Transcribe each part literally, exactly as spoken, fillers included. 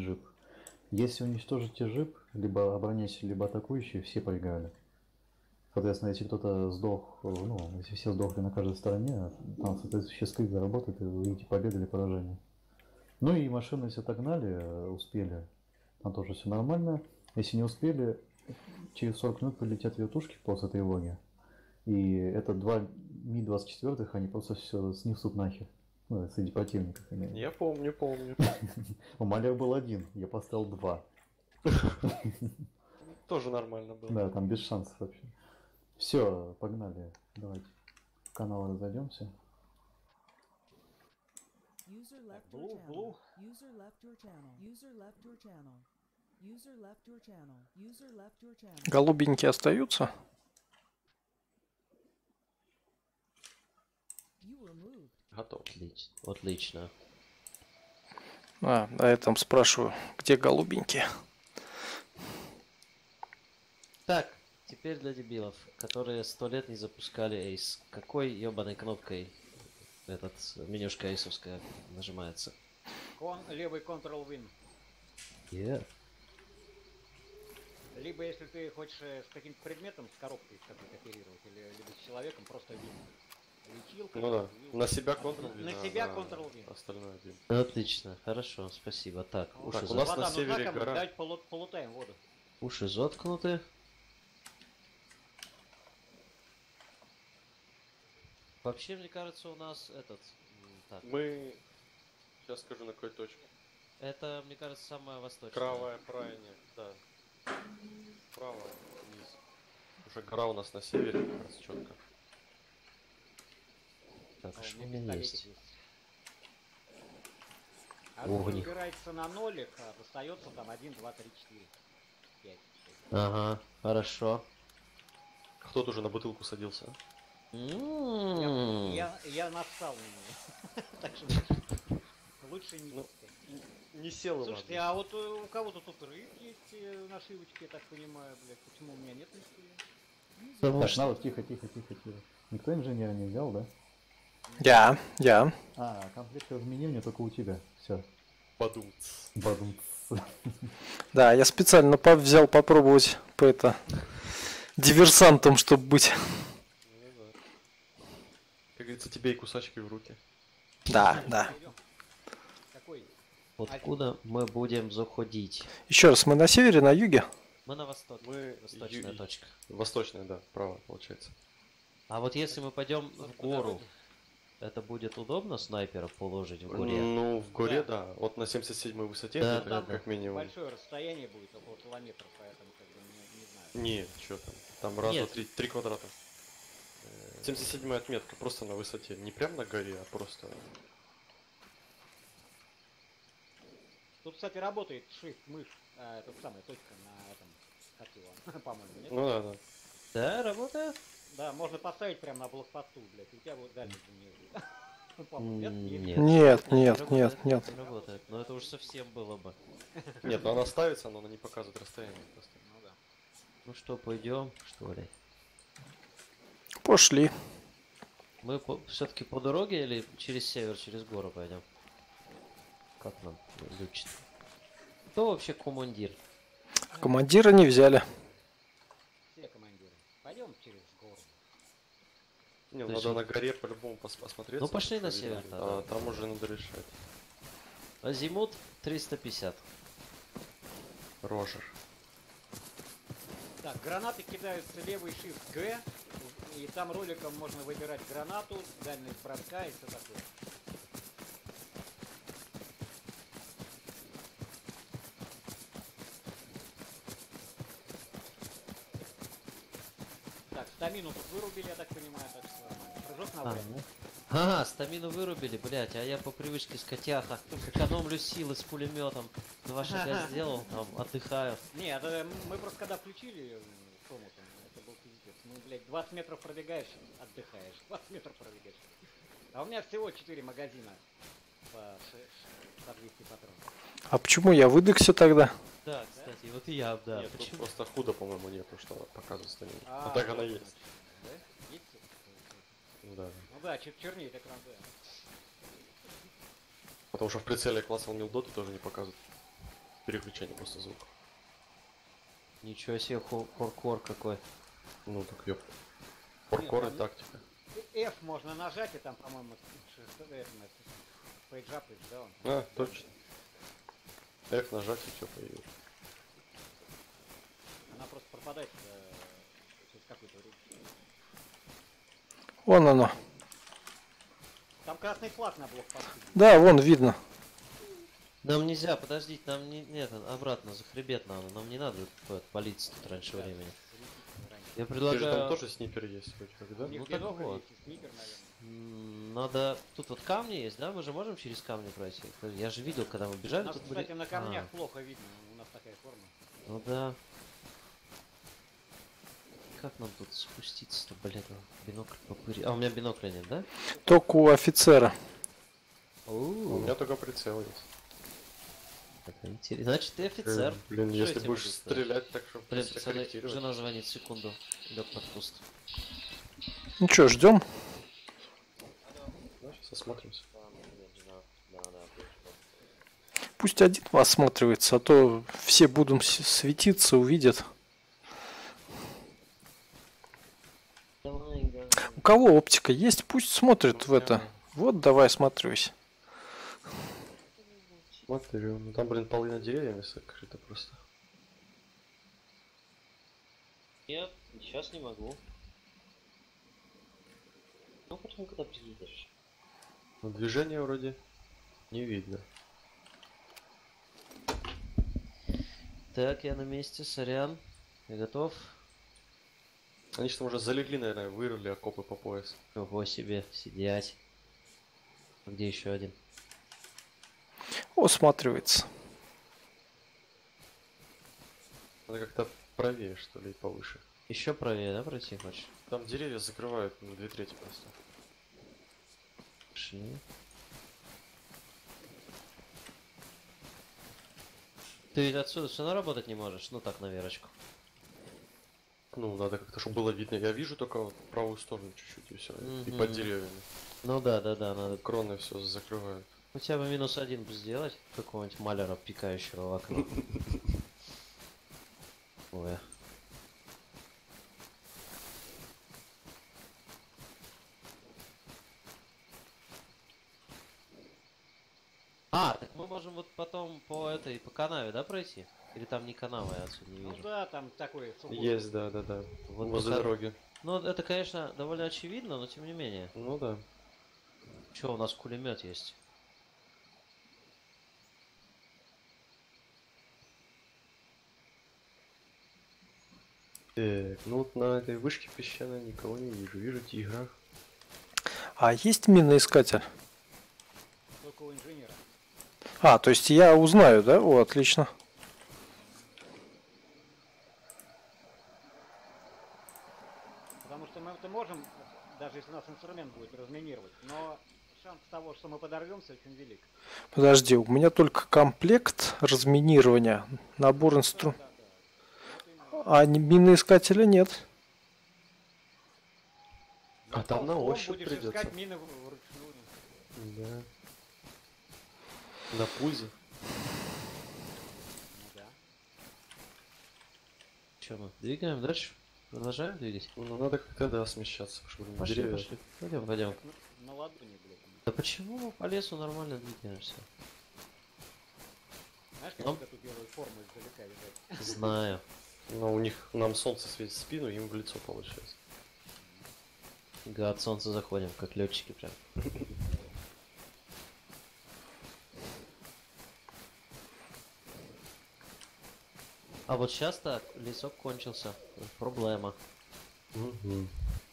джип. Если уничтожите джип, либо оборонять, либо атакующие, все проиграли. Соответственно, если кто-то сдох, ну, если все сдохли на каждой стороне, там соответствующая скрипка работает, и вы видите победу или поражение. Ну и машины, если отогнали, успели, там тоже все нормально. Если не успели, через сорок минут прилетят вертушки после тревоги. И это два Ми двадцать четыре, они просто все снесут нахер. Ну, среди противников. Я помню, помню. У Маля был один, я поставил два. Тоже нормально было. Да, там без шансов вообще. Все, погнали. Давайте в канал разойдемся. Blue, blue. User left your channel. User left your channel. User left your channel. User left your channel. Голубенькие остаются? Готов. Отлично. Отлично. А, на этом спрашиваю, где голубенькие? Так, теперь для дебилов, которые сто лет не запускали эйс. Какой ебаной кнопкой этот менюшка эйсовская нажимается? Кон, левый Ctrl-Win. Yeah. Либо если ты хочешь с каким-то предметом, с коробкой какой-то оперировать, или либо с человеком, просто Win. Лечилка, Ну да, вин. на себя Ctrl-Win. На себя Ctrl-Win. Остальное Win. Отлично, хорошо, спасибо. Так, уши, Так, у зат... нас Вода на нужна, севере кому гора. дать полу- полутаем воду. уши заткнуты. Вообще, мне кажется, у нас этот... м, Так, Мы... Сейчас скажу на какой точке. это, мне кажется, самая восточная. Кровая правильнее, да. Право, вниз. Уже гора у нас на севере, как раз четко. Так, А у что у меня меня пистолетик есть? есть. А Огник. если убирается на нолик, а достается там один, два, три, четыре, пять. Ага, хорошо. Кто-то уже на бутылку садился. М. Я, я нассал на него. Так что лучше не Ну, пускай. Не сел Слушайте, а вот э, у кого-то тут рыб есть э, нашивочки, я так понимаю, блядь. Почему у меня нет ничего? Потому Так, что... надо, тихо, тихо, тихо, тихо. Никто инженера не взял, да? Я, я. А, комплект изменения только у тебя. Все. Подумать. Бадум. Да, я специально по- взял попробовать по это диверсантом, чтобы быть. Ну да. Как говорится, тебе и кусачки в руки. Да, да. Какой? Откуда мы будем заходить? Еще раз, мы на севере, на юге? Мы на востоке. Мы Восточная ю- точка. Восточная, да, право, получается. А вот если мы пойдем в гору, это будет удобно снайпера положить в горе? Ну, в горе, Да. да. Вот на семьдесят седьмой высоте, Да, это да, как минимум. Большое расстояние будет, около километра, поэтому как бы не, не знаю. Не, что там. Там раз, Нет. два, три, три квадрата. семьдесят седьмая отметка, просто на высоте. Не прям на горе, а просто... Тут, кстати, работает shift мышь, а, это самая точка на этом, как его, по-моему, нет? Ну да, да. Да, работает? Да, можно поставить прямо на блокпосту, блядь, и у тебя будет дальность ниже. Ну, по-моему, нет? М, Нет. Нет, не нет, работает, нет, нет. Не работает. Но это уж совсем было бы. Нет, ну она ставится, но она не показывает расстояние просто. Ну да. Ну что, пойдем, что ли? Пошли. Мы по- все-таки по дороге или через север, через гору пойдем? Как нам лучше? Кто вообще командир? Командира не взяли. Все командиры. Пойдем через гору. Не, То надо есть- на горе по-любому пос- посмотреть. Ну, пошли на север тогда. А там уже надо решать. Азимут триста пятьдесят. Рожер. Так, гранаты кидаются левый shift G, и там роликом можно выбирать гранату, дальность броска и все такое. Так, стамину тут вырубили, я так понимаю, так что нормально. Прыжок на А, время. ну. Ага, стамину вырубили, блять, а я по привычке с котяха экономлю силы с пулеметом. Два шага сделал, там, отдыхаю. Не, это мы просто когда включили м, кому там, это был пиздец. Ну, блядь, двадцать метров пробегаешь, отдыхаешь. двадцать метров пробегаешь. А у меня всего четыре магазина по, ше- по двести патронов. А почему я выдохся тогда? Да, кстати, вот и я, да. Нет, тут Почему? просто худо, по-моему, нету, что показывает стамину. А, А так она вот, есть. значит, да? Есть? Ну да. Ну да, чер- чернеет экран, да. Потому что в прицеле класса Милдоты тоже не показывает. переключение просто звука. Ничего себе, хо- хоркор какой. Ну так ёп. Паркор и там- тактика. F можно нажать, и там, по-моему, пейджап, пейдждаун. А, точно. F нажать и что появилось. Она просто пропадает э, через какое-то время. Вон оно. Там красный флаг на блокпосту. Да, вон видно. Нам нельзя, подождите, нам не, нет, обратно, за хребет надо. Нам не надо вот, палиться тут раньше Да, времени. светить раньше. Я Ты же предлагаю... там тоже снипер есть вроде как, да? У них ну так бинокль вот. есть, и снипер, наверное. М, Надо... Тут вот камни есть, да? Мы же можем через камни пройти? Я же видел, когда мы У бежали, нас, тут были... кстати, на камнях А, плохо видно, у нас такая форма. ну да. Как нам тут спуститься-то, блядь, бинокль попыри... А, у меня бинокля нет, да? Только у офицера. У меня только прицел есть. Это интересно. Значит, ты офицер. Э, Блин, Что если я тебе будешь могу сказать? стрелять, так что Блин, если пацаны, корректировать. жена звонит, секунду. Лег под куст. Ну что, ждем? Ну, сейчас осмотримся. Пусть один осматривается, а то все будут с- светиться, увидят. Давай, давай. У кого оптика есть, пусть смотрит в это. Вот, давай, осматривайся. Смотрю, ну там, блин, половина деревьями сокрыта просто. Нет, сейчас не могу. Ну, потом, когда приедешь. Но движения вроде не видно. Так, я на месте, сорян. Я готов. Они что, уже залегли, наверное, вырыли окопы по пояс. Ого себе, сидять. А где еще один? Осматривается. Надо как-то правее, что ли, и повыше. Еще правее, да, пройти хочешь? Там деревья закрывают на две трети просто. Пошли. Ты ведь отсюда все равно работать не можешь? Ну так, на верочку. Ну, надо как-то, чтобы было видно. Я вижу только вот правую сторону чуть-чуть и все. И Мгм. под деревьями. Ну да, да, да, надо Кроны все закрывают. хотя бы минус один бы сделать. Какого-нибудь маляра, пикающего в окно. Ой. А, так мы можем вот потом по этой, по канаве, да, пройти? Или там не канава, я отсюда не Ну вижу. да, там такой сухой. Есть, да, да, да. Вот Возле пока- дороги. Ну, это, конечно, довольно очевидно, но тем не менее. Ну да. Че, у нас кулемет есть? Так, ну вот на этой вышке песчаной никого не вижу. Вижу тигра. А есть миноискатель? Только у инженера. А, то есть я узнаю, да? О, отлично. Потому что мы это можем, даже если у нас инструмент будет, разминировать. Но шанс того, что мы подорвемся, очень велик. Подожди, у меня только комплект разминирования, набор инстру... Да, да, да. Вот именно. А не- миноискателя нет. А Но там на ползком ощупь будешь придется. искать мины в- вручную. Да. На пульзе. Ну да. Че мы? Двигаем дальше? Продолжаем двигать? Ну надо как-то, да, смещаться, чтобы Пошли, деревья. пошли. Пойдем, пойдем. На, на ладони, блядь. Да почему мы по лесу нормально двигаемся? Знаешь, как Ну. вот эту белую форму издалека видать? Знаю. Но у них, нам солнце светит в спину, им в лицо получается. Га, от солнца заходим, как летчики прям. А вот сейчас так, лесок кончился. Проблема. Угу.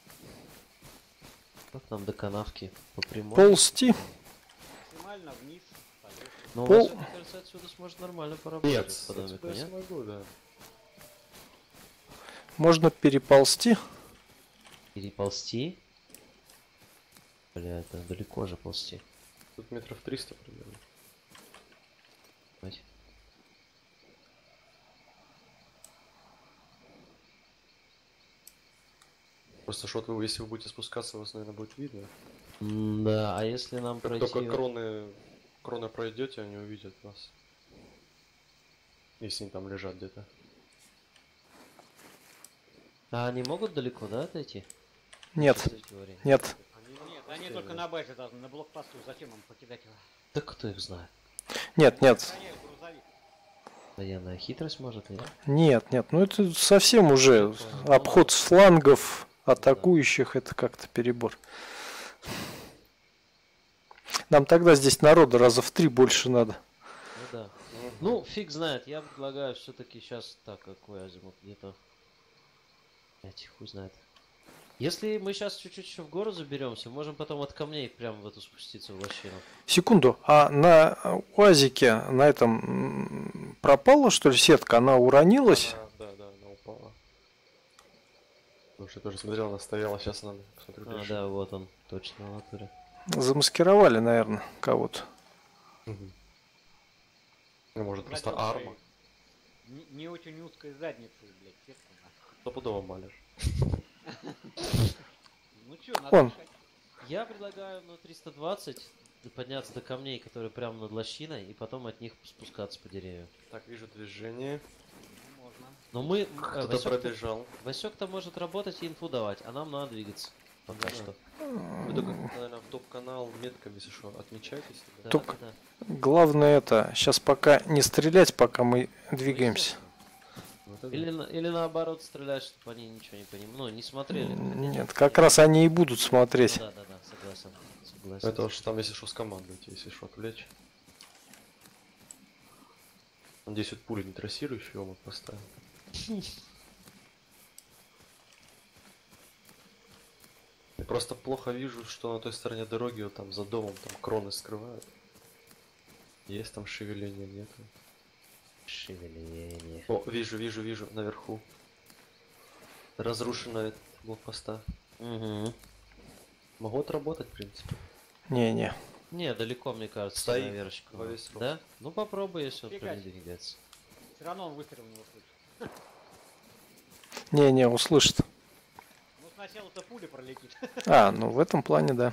Как нам до канавки? По прямой? Ползти. Максимально вниз, по лесу. Ну, Пол- у вас, мне кажется, отсюда сможет нормально поработать Нет, по домику, я нет? смогу, да. Можно переползти. Переползти? Бля, это далеко же ползти. Тут метров триста примерно. Мать. Просто что вы, если вы будете спускаться, вас, наверное, будет видно. Да, а если нам Как пройти... только кроны, кроны пройдете, они увидят вас. Если они там лежат где-то. А они могут далеко, да, отойти? Нет, С точки зрения? нет. Нет, они только на базе должны, на блокпосту. Зачем им покидать его? Да кто их знает? Нет, нет. Охраняют грузовик. Военная хитрость может, нет? Нет, нет. Ну это совсем уже обход с флангов атакующих. Это как-то перебор. Нам тогда здесь народа раза в три больше надо. Ну да. Ну, фиг знает. Я предлагаю все-таки сейчас так, какой азимут где-то. Блять, хуй знает. Если мы сейчас чуть-чуть еще в гору заберемся, можем потом от камней прямо в эту спуститься в лощину. Секунду, а на УАЗике на этом м, пропала, что ли, сетка? Она уронилась? Она- да, да, она упала. Потому что я тоже смотрел, она стояла, сейчас она, посмотрю, А, дальше. да, вот он, точно, в натуре. Замаскировали, наверное, кого-то. Мгм. Ну, может, просто Хотел арма. бы Не, не очень узкой задницей, блядь, сетка. нахуй. Стопудово малишь. Ну чё, надо Вон. решать. Я предлагаю на триста двадцать подняться до камней, которые прямо над лощиной, и потом от них спускаться по деревьям. Так, вижу движение. Ну, можно. Но мы... э, Кто-то Васёк-то- пробежал. Васёк-то может работать и инфу давать, а нам надо двигаться. Пока Да. что. Вы только, наверное, в топ-канал метками, если что, отмечайтесь. Да, Только- да, Главное это, сейчас пока не стрелять, пока мы двигаемся. Вот это. Или, на- или наоборот стрелять, чтобы они ничего не понимали. Ну, не смотрели. Нет, как раз они и будут смотреть. Ну, да, да, да, согласен. Согласен. Это уж там, если что, скомандуйте, если что, отвлечь. Надеюсь, вот пули не трассирующие омут поставил. Я просто плохо вижу, что на той стороне дороги, вот там за домом, там кроны скрывают. Есть там шевеление, нету. Шевеление. О, вижу, вижу, вижу, наверху. Разрушена этот блокпоста. Угу. Могу отработать, в принципе. Не-не. Не, далеко, мне кажется, Стоит на верочку. во весь рост. Да? Ну попробуй, если он прям Фигачь. не двигается. Все равно он выстрел не услышит. Не-не, услышит. Ну сначала-то пуля пролетит. А, ну в этом плане, да.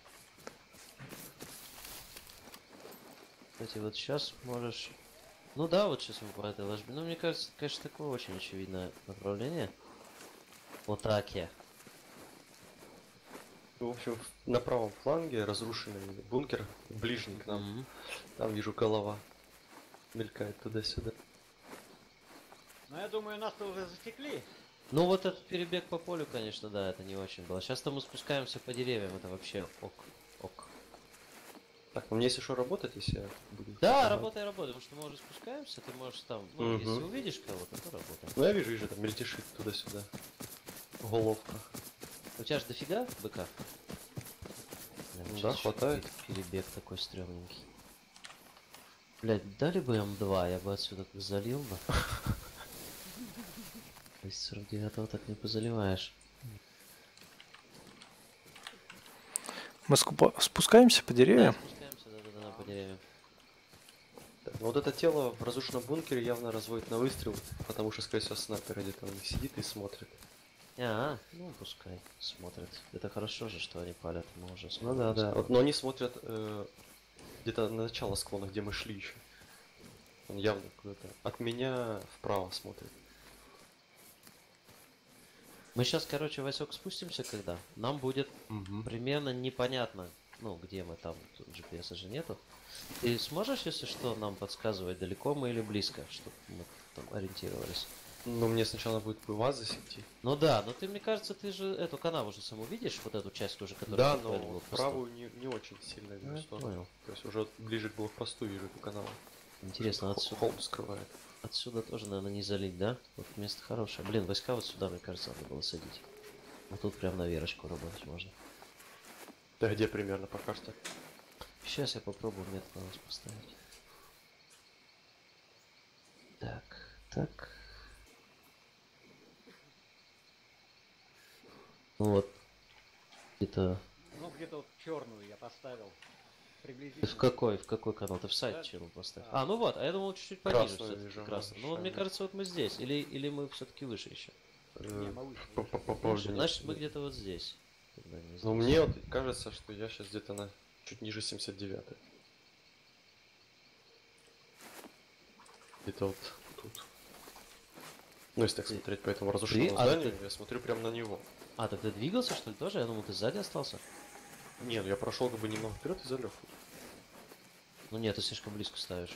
Кстати, вот сейчас можешь... Ну да, вот сейчас мы по этой ложбе. Ну, мне кажется, это, конечно, такое очень очевидное направление. Вот так я. В общем, на правом фланге разрушенный бункер, ближний к нам. Мгм. Там вижу голова. Мелькает туда-сюда. Но я думаю, нас-то уже засекли. Ну, вот этот перебег по полю, конечно, да, это не очень было. Сейчас-то мы спускаемся по деревьям, это вообще ок. Ок. Так, ну мне если что работать, если я буду... Да, Ага. работай, работай, потому что мы уже спускаемся, ты можешь там, ну, Мгм. если увидишь кого-то, то работай. Ну я вижу, вижу, там мельтешит туда-сюда. Головка. У тебя же дофига быка? Бля, Да, сейчас ещё хватает. какой-то Перебег такой стрёмненький. Блять, дали бы эм два, я бы отсюда как залил бы. То есть сорок девятого так не позаливаешь. Мы скупа- спускаемся по Да, деревьям. спускаемся, да-да-да, по деревьям. Так, ну вот это тело в разрушенном бункере явно разводит на выстрел, потому что, скорее всего, снайпер где-то у них сидит и смотрит. А, ну пускай смотрят. Это хорошо же, что они палят, мы уже Ну да, да. Вот, но они смотрят э, где-то на начало склона, где мы шли еще. Он явно куда-то от меня вправо смотрит. Мы сейчас, короче, Васек, спустимся когда? Нам будет примерно непонятно, ну, где мы там, тут джи пи эс же нету. Ты сможешь, если что, нам подсказывать, далеко мы или близко, чтобы мы там ориентировались? Ну мне сначала будет бы вас засети. Ну да, но ты, мне кажется, ты же эту канаву уже саму видишь, вот эту часть уже, которая Да, подходит к но блокпосту? правую не, не очень сильно вижу Ну, сторону. понял. То есть уже ближе к блокпосту вижу эту канал. Интересно, отсюда, Холм скрывает. отсюда тоже, наверное, не залить, да? Вот место хорошее. Блин, войска вот сюда, мне кажется, надо было садить. Вот тут прям на верочку работать можно. Да где примерно по карте? Сейчас я попробую метод на нас поставить. Так, так. Ну вот. Где-то... Ну где-то вот черную я поставил. Ты Приблизительно. в какой, в какой канал? Ты в сайт Да. чего поставил? А. А, ну вот, а я думал чуть-чуть пониже Красную все-таки. вижу, Красный. да, Ну вот мне шагом. кажется, вот мы здесь. Или, или мы все-таки выше еще. Не, мы выше, По- выше. по- по- Выше? поводу Значит, нет. мы где-то вот здесь. Тогда не Ну здесь. мне вот кажется, что я сейчас где-то на чуть ниже семьдесят девятой. Где-то вот тут. Ну, если так Ты- смотреть по этому разрушенному ты- а, зданию, ты- я смотрю прямо на него. А, так ты двигался, что ли, тоже? Я думал, ты сзади остался. Не, ну я прошел как бы немного вперед и залег. Ну нет, ты слишком близко ставишь.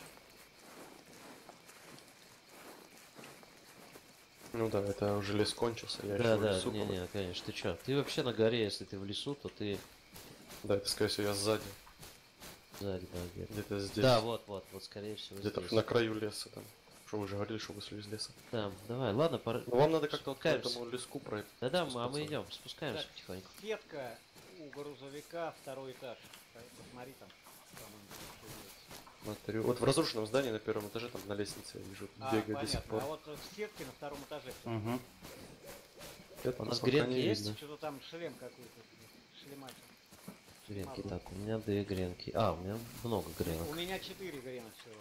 Ну да, это уже лес кончился, я Да, еще в да, лесу. не, по-моему. не, конечно, ты чё? Ты вообще на горе, если ты в лесу, то ты Да, это, скорее всего, я сзади. сзади, да, где-то. Где-то здесь. Да, вот, вот, вот, скорее всего, Где-то здесь. на краю леса там. Что вы же говорили, что вышли из леса. Да, давай, ладно, пора... Ну вам надо как-то вот по Спускаемся. этому леску пройти. Да-да, мы- а спускаться. мы идем, спускаемся Так, потихоньку. Сетка у грузовика, второй этаж. Посмотри там. по-моему, что есть. Смотрю. Вот в разрушенном здании на первом этаже, там на лестнице я вижу, А, бегает до сих понятно. пор. А вот в сетке на втором этаже. Угу. Это У нас пока гренки не есть? видно. Что-то там шлем какой-то. Шлемач. Гренки, так, у меня две гренки. А, у меня много У гренок. меня четыре грена всего.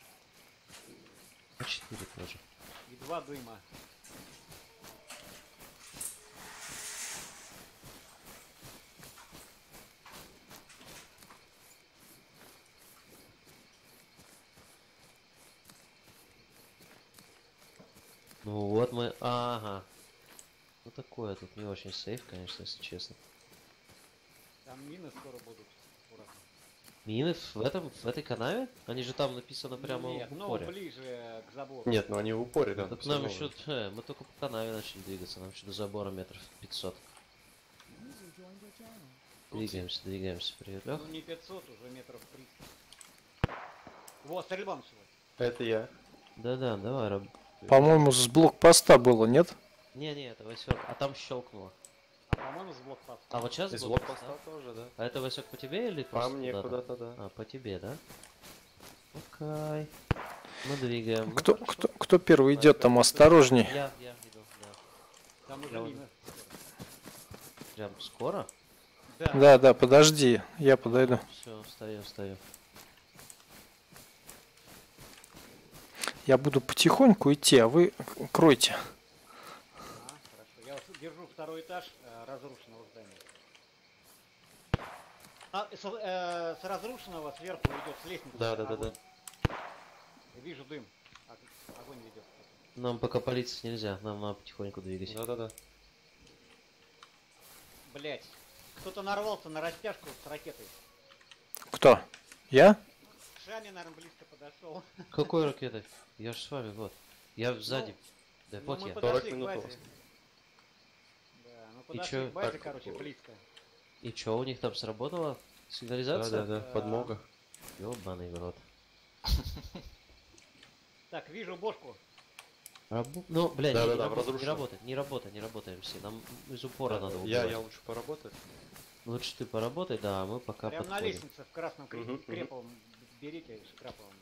А четыре тоже. И два дыма. Ну вот мы... Ага. Ну такое тут не очень сейф, конечно, если честно. Там мины скоро будут. Аккуратно. Мины в этом, в этой канаве? Они же там написано прямо Нет, в но упоре. ближе к забору. Нет, ну они в упоре, да. Так всё нам равно. еще... э, мы только по канаве начали двигаться, нам еще до забора метров пятьсот. User joined your channel. Двигаемся, двигаемся. Привет, Лех. Ну не пятьсот, уже метров триста. Во, стрельба началась. Это я. Да-да, давай, раб... По-моему, с блокпоста было, нет? Не-не, это Васек. А там щелкнуло. А по-моему с блокпоста. А вот сейчас Из блок блокпоста поставь. тоже, да. А это Васек по тебе или По просто мне куда-то? куда-то, да. А, по тебе, да? Окей. Мы двигаем. Ну, Кто, хорошо. кто, кто первый идет там, осторожней. Я, я иду, да. Там уже Я мины. Прям скоро? Да. Да, да, подожди, я подойду. Все, встаю, встаю. Я буду потихоньку идти, а вы кройте. А, хорошо. Я вот держу второй этаж э, разрушенного здания. А, с, э, с разрушенного сверху идет с лестницы. Да, да, да, огонь. да. Я вижу дым. Ог- Огонь ведет. Нам пока палиться нельзя, нам надо потихоньку двигать. Да, да, да. Блять. Кто-то нарвался на растяжку с ракетой. Кто? Я? Шами, наверное, близко подошел. Какой ракетой? Я же с вами, вот. Я сзади. Да Ну, вот мы я. подошли сорок к минут у базе. вас. Да, ну подошли чё? к базе, Так, короче, э, близко. И чё, у них там сработала Да, сигнализация? да, да. Да. Подмога. Ёбаный в рот. Так, вижу бошку. Рабу- Ну, бля, Да, не, да, не, да, в работает, не разрушенном. работает, не работает, не работаем все. Нам из упора Да, надо да. убивать. Я, я лучше поработать. Лучше ты поработай, да, а мы пока Прям на подходим. лестнице в красном кре- Мгм, мгм. креповом. Берите шкраповом.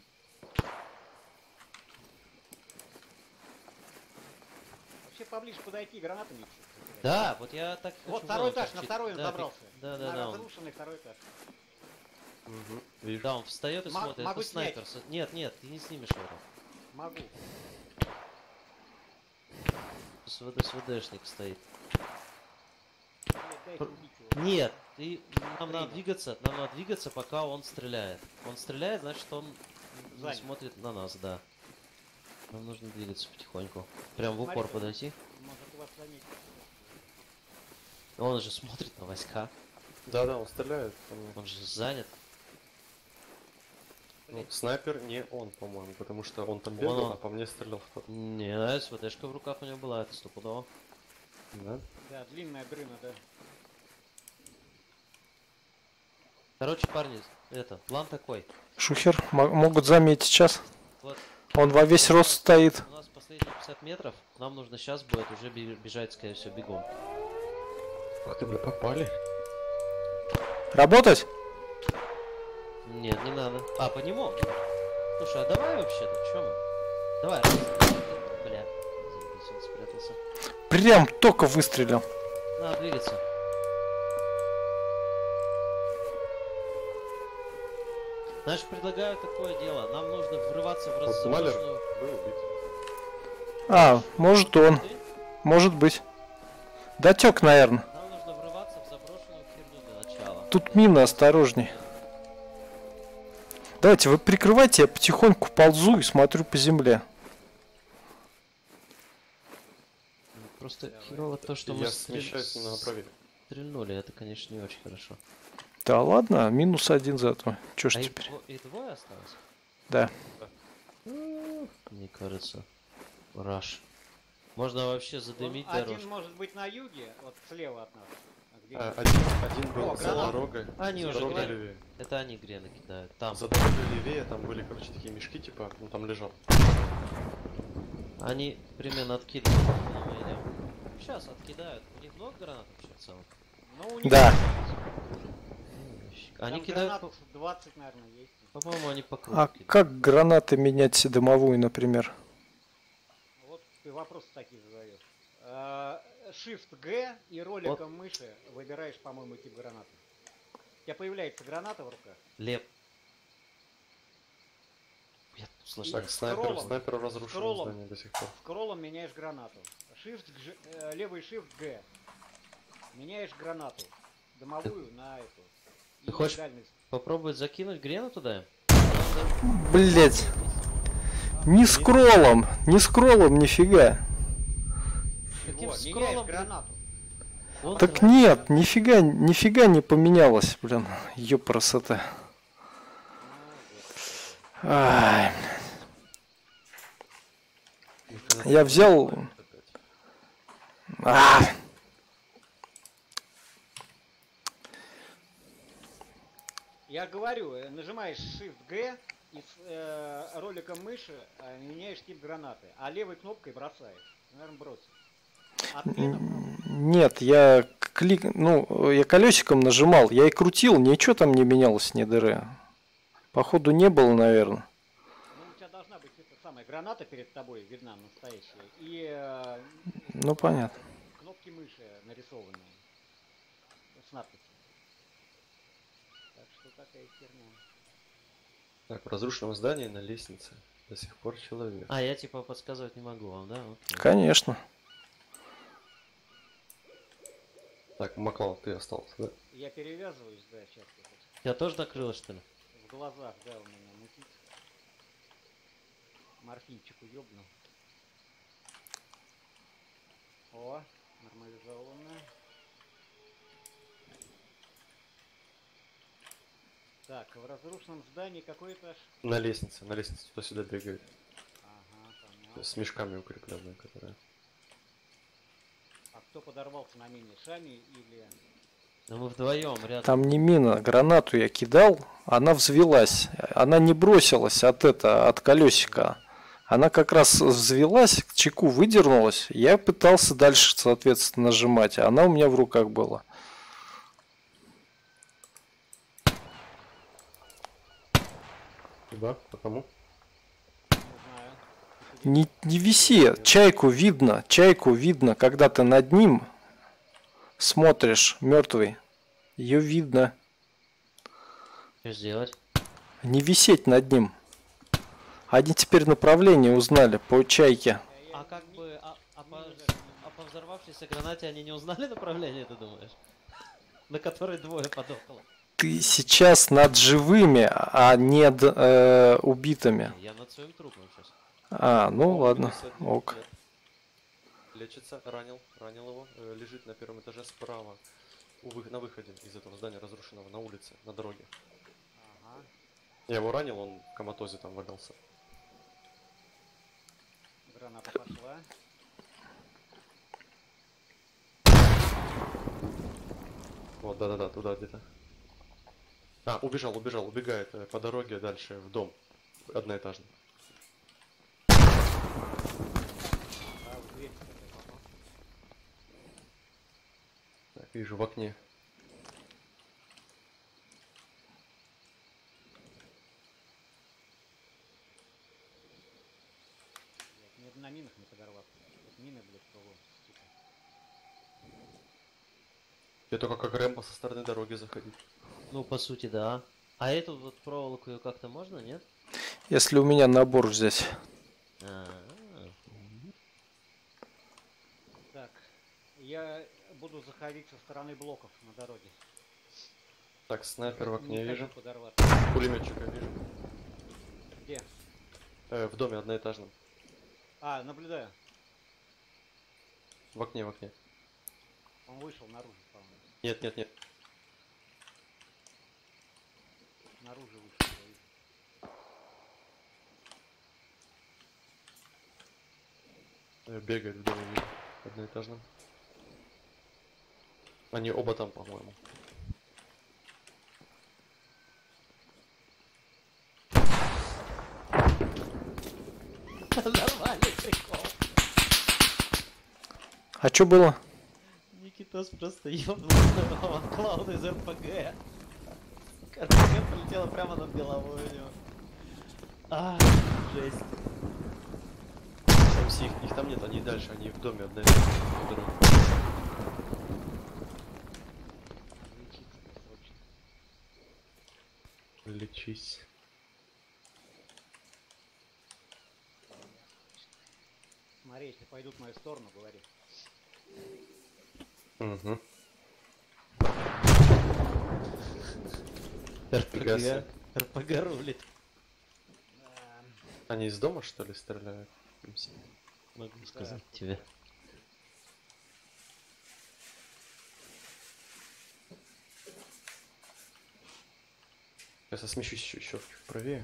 Вообще поближе подойти, гранатами. кидать. Да, вот я так и Вот хочу второй главное этаж, на торчит. второй он Да, забрался. Да, да, на да. Он, разрушенный второй этаж. Угу. Вижу. да, он встает и М- смотрит. могу Это снять. снайпер. С- Нет, нет, ты не снимешь его. Могу. С ВД, СВДшник стоит. Блядь, дайте Пр- убить его. Нет, ты, нам надо Время. двигаться, нам надо двигаться, пока он стреляет. Он стреляет, значит, он не Занят. смотрит на нас, да. Нам нужно двигаться потихоньку. Прям в упор Смотри, подойти. Может у вас заметить. Он же смотрит на войска. Да, да, он стреляет. по мне. Он же занят. Ну, снайпер не он, по-моему, потому что он там бегал, Он. а по мне стрелял кто-то. Не, СВДшка в руках у него была, это стопудово. Да? Да, длинная дрына, да. Короче, парни, это, план такой. Шухер, мо- могут заметить сейчас. Вот. Он во весь рост стоит. У нас последние пятьдесят метров, нам нужно сейчас будет уже бе- бежать, скорее всего, бегом. Ух ты, бля, попали. Работать? Нет, не надо. А, по нему? Слушай, а давай вообще-то, чё мы? Давай, раз. Бля, заебись, он спрятался. Прям только выстрелил. Надо двигаться. Знаешь, предлагаю такое дело. Нам нужно врываться в Вот Малер разрушенную... был убит. А, может он. Ты? Может быть. Дотек, наверное. Нам нужно врываться в заброшенную херню для начала. Тут мина, осторожней. Давайте, вы прикрывайте, я потихоньку ползу и смотрю по земле. Просто Давай. херово то, что мы Я стрель- смещаюсь немного правее. стрельнули, это, конечно, не очень хорошо. Да ладно, минус один за это. Чё ж А их, теперь? дво- их двое осталось? Да. Мне кажется. Раш. Можно вообще Он задымить один дорожку. может быть на юге, вот слева от нас. А где- А, один, один был О, за гранат. дорогой. Они за уже дорогой грен- левее. Это они грены кидают. Там. За дорогой левее там были, короче, такие мешки, типа, ну там лежал. Они примерно откидывают. куда мы идем. Сейчас откидают. У них много гранат вообще в целом? Ну, у них Да. Они там кидают, гранат двадцать, наверное, есть. по- по-моему, они по кругу А кидают. как гранаты менять дымовую, например? Вот ты вопросы такие задаешь. А, Shift-G и роликом мыши выбираешь, по-моему, тип гранаты. У тебя появляется граната в руках. Леп. Я слышал. Так, снайпер, скроллом- снайпер разрушил скроллом. здание до сих пор. Скроллом меняешь гранату. Shift, G, э, левый Shift-G. Меняешь гранату. Дымовую на эту. И хочешь- дальность. Попробовать закинуть грену туда? Блять. Не скроллом, не скроллом, нифига. Каким Во, скроллом, меняешь блин? гранату. Вот Так она. нет, нифига, нифига не поменялось, блин. Ёпросота. Ай, Я взял- а, Я говорю, э, нажимаешь Shift-G и с э, роликом мыши э, меняешь тип гранаты, а левой кнопкой бросаешь. Наверное, бросил. Отменом? нет, я клик, ну, я колесиком нажимал, я и крутил, ничего там не менялось, ни дыры. Походу не было, наверное. Ну, у тебя должна быть эта самая граната перед тобой, видна настоящая. И э, Ну, понятно. кнопки мыши нарисованные. С надписью. Так что такая херня. Так, в разрушенном здании на лестнице до сих пор человек. А, я типа подсказывать не могу вам, да? Окей. Конечно. Так, Маклау, ты остался, да? Я перевязываюсь, да, сейчас я тут Я тоже накрылась, что ли? в глазах, да, у меня мутит. Морфинчик уебнул. О, нормализованно. Так, в разрушенном здании какой этаж? На лестнице, на лестнице туда-сюда бегает. Ага, понятно. С мешками укрепленные, которые. А кто подорвался на мине? Шами или... Ну мы вдвоем рядом. Там не мина, гранату я кидал, она взвелась. Она не бросилась от это, от колесика. Она как раз взвелась, к чеку выдернулась. Я пытался дальше, соответственно, нажимать, а она у меня в руках была. Да, потому. Не знаю. Не, не виси, чайку видно, чайку видно, когда ты над ним смотришь, мертвый. Ее видно. Что сделать? Не висеть над ним. Они теперь направление узнали по чайке. А как бы, а, а по, а по взорвавшейся гранате они не узнали направление, ты думаешь? На которой двое подохло. Ты сейчас над живыми, а не над э, убитыми. Я над своим трупом сейчас. А, ну О, ладно, минус один, ок. нет. Лечится, ранил, ранил его. Э, лежит на первом этаже справа. У вы- на выходе из этого здания разрушенного, на улице, на дороге. Ага. Я его ранил, он в коматозе там валялся. Граната пошла. Вот, да-да-да, туда где-то. А, убежал, убежал, убегает э, по дороге дальше в дом. Одноэтажный. А в дверь какая попал. Так, вижу в окне. Блядь, мне на минах не подорваться. Тут мины, блядь, кругом. сука. Я только как Рэмбо со стороны дороги заходить. Ну, по сути, да. А эту вот проволоку ее как-то можно, нет? Если у меня набор взять. А, Так, я буду заходить со стороны блоков на дороге. Так, снайпер в окне Не вижу. хочу подорваться. Пулеметчика вижу. Где? Э, в доме одноэтажном. А, наблюдаю. В окне, в окне. Он вышел наружу, по-моему. Нет, нет, нет. Наружу вышел. я вижу. Э, Бегает в доме вижу. Одноэтажном. Они оба там, по-моему. Нормальный прикол. А что было? Никитос просто ёбнул клаун из РПГ. РПГ полетела прямо над головой у него. А, жесть. Там все, их, их там нет, они дальше, они в доме одноэтажном. Лечиться срочно. Лечись. Смотри, если пойдут в мою сторону, говори. Угу. РПГ. РПГ рулит. Да. Они из дома, что ли, стреляют? МС? Могу сказать тебе. Сейчас я смещусь еще, еще чуть правее.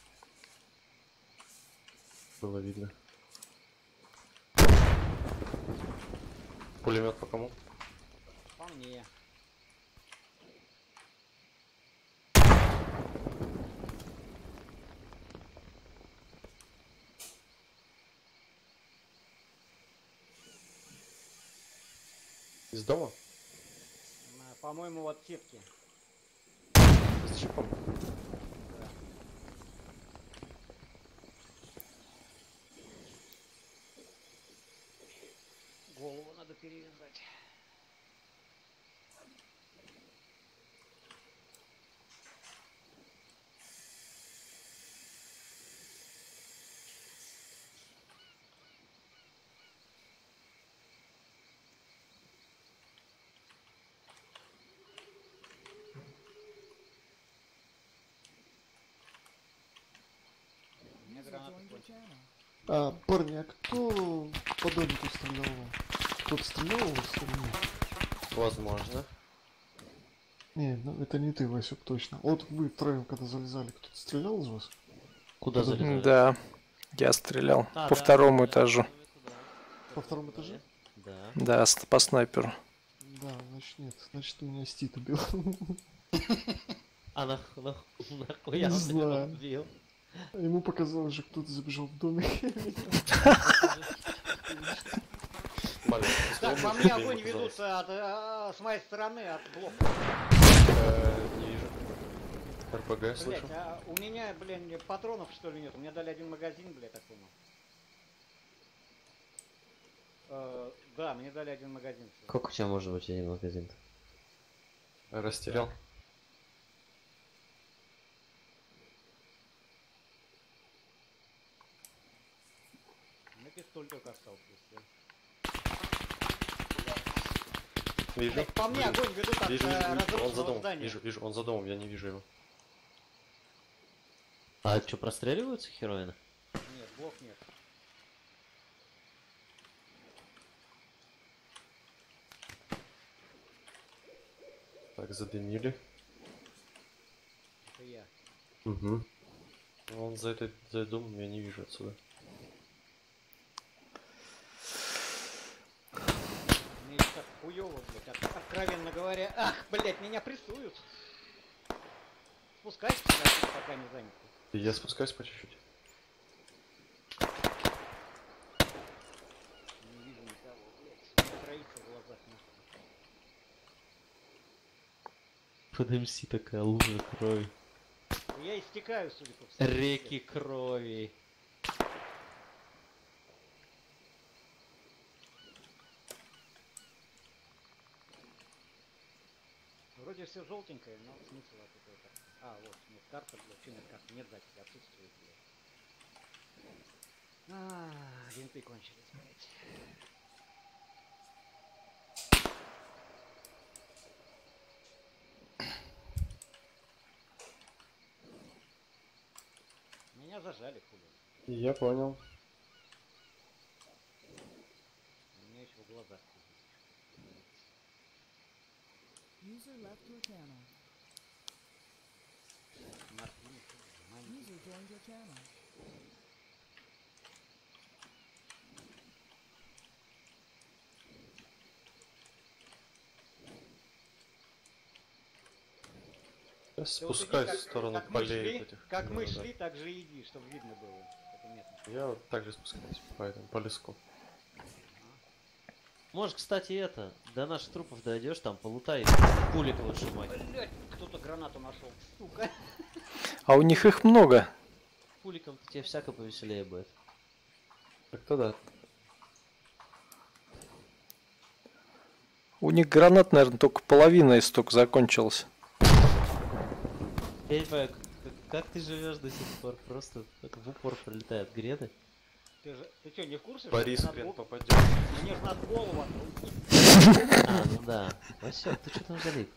Было видно. Пулемет по кому? По мне. Из дома? На, По-моему, вот сетки. С чипом? Да. Голову надо перевязать. У меня User граната joined your кончилась. channel. А, парни, а кто по домику стрелял вам? Кто-то стрелял у вас или нет? Возможно. Не, ну это не ты, Васюк, точно. Вот вы втроем, когда залезали, кто-то стрелял из вас? Куда Куда? залезали? Да, я стрелял А, по да, второму да, этажу. да. По второму этаже? Да. Да, с- по снайперу. Да, значит нет. Значит, меня Стит убил. А нах, нах, нахуя Не он тебя знаю. убил? Ему показалось, что кто-то забежал в домик. Маленький. Так, по Словно мне что-то огонь ему казалось. ведутся от, а, с моей стороны, от блока. Э, Не вижу. РПГ Блять, слышу. а у меня, блин, патронов что ли нет? У меня дали один магазин, блядь, так понял. Э, да, мне дали один магазин. всего. Сколько у тебя может быть один магазин? Растерял. У меня пистоль только остался. всё. Вижу. Блядь, по мне Вижу. огонь ведут от Вижу, э, вижу, вижу. Он за разрушенного домом. здания. Вижу, вижу. Он за домом, я не вижу его. А что, простреливаются хероины? Нет, блок нет. Так, задымили. Это я. Угу. Он за этот за домом я не вижу отсюда. Мне так хуёво, блядь, от- откровенно говоря. Ах, блядь, меня прессуют. Спускайся, блядь, пока не занят. И я спускаюсь по чуть-чуть. Не вижу никого, блядь. Мне троится в глазах, нахуй. Под МС такая лужа крови. Я истекаю, судя по всему. Реки крови. Вроде все желтенькое, но смысл от этого карты. А, вот, нет, карта, блядь, что нет карты, нет записи, отсутствует, блядь. А, винты кончились, блядь. Меня зажали, хули. Я понял. У меня еще в глазах. User left your channel. Мартин, маленький. User joined your channel. Я Ты вот иди, спускаюсь как- в сторону как мы полей шли, вот этих. Как мы Да, да. шли, так же иди, чтобы видно было эту местность. Я вот так же спускаюсь по этому, по леску. Может, кстати, это, до наших трупов дойдешь, там полутай, пулик лучше мой. Блять, кто-то гранату нашел, сука. А у них их много. Пуликом-то тебе всяко повеселее будет. Так-то да. У них гранат, наверное, только половина из сток закончилась. Я не понимаю, как, как ты живешь до сих пор? Просто как в упор прилетают грены. Ты же, ты что, не в курсе? По что риску над хрен гол- попадет. Мне ж над голову отрубить. А, ну да. Васек, ты что там залип?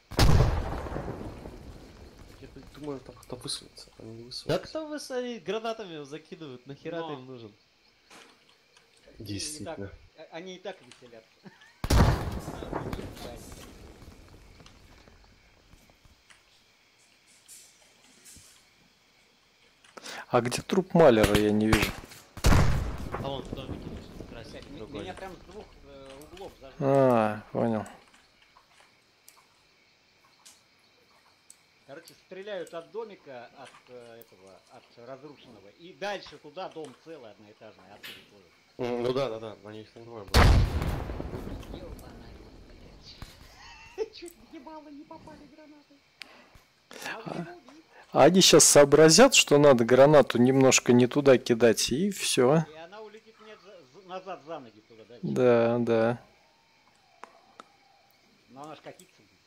Я думаю, там кто высунется, а не Да высунется. кто вы сами гранатами его закидывают? Нахера Но. ты им нужен? Действительно. И так- а- они и так веселятся. А где труп Малера, я не вижу. А вон в домике лежит, Блядь, красивый м- другой. Меня прям с двух э, углов зажали. А, понял. Короче, стреляют от домика, от э, этого, от разрушенного. И дальше туда дом целый, одноэтажный, оттуда тоже. М, Ну да, да, да, на них там двое было. Ёбаная, блядь. Чуть в ебало не попали гранаты. Могу его убить. А они сейчас сообразят, что надо гранату немножко не туда кидать, и все. И она улетит мне за- за- назад за ноги туда дальше. Да, да. Но она ж катиться будет.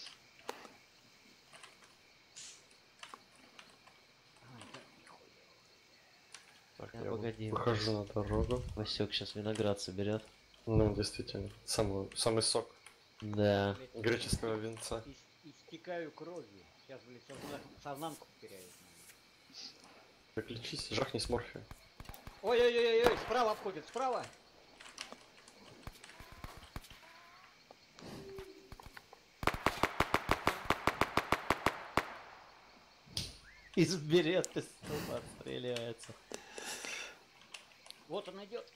Ай, да, нихуя. Так, Да, я погоди. выхожу на дорогу. Васек сейчас виноград соберет. Ну, действительно, самый, самый сок Да. Блядь, греческого винца. ис- Истекаю кровью. Сейчас, блядь, созна- сознанку потеряю. Так лечись, жахни с морфия. Ой-ой-ой-ой, справа обходит, справа. Из береты столба отстреливается. Вот он идет.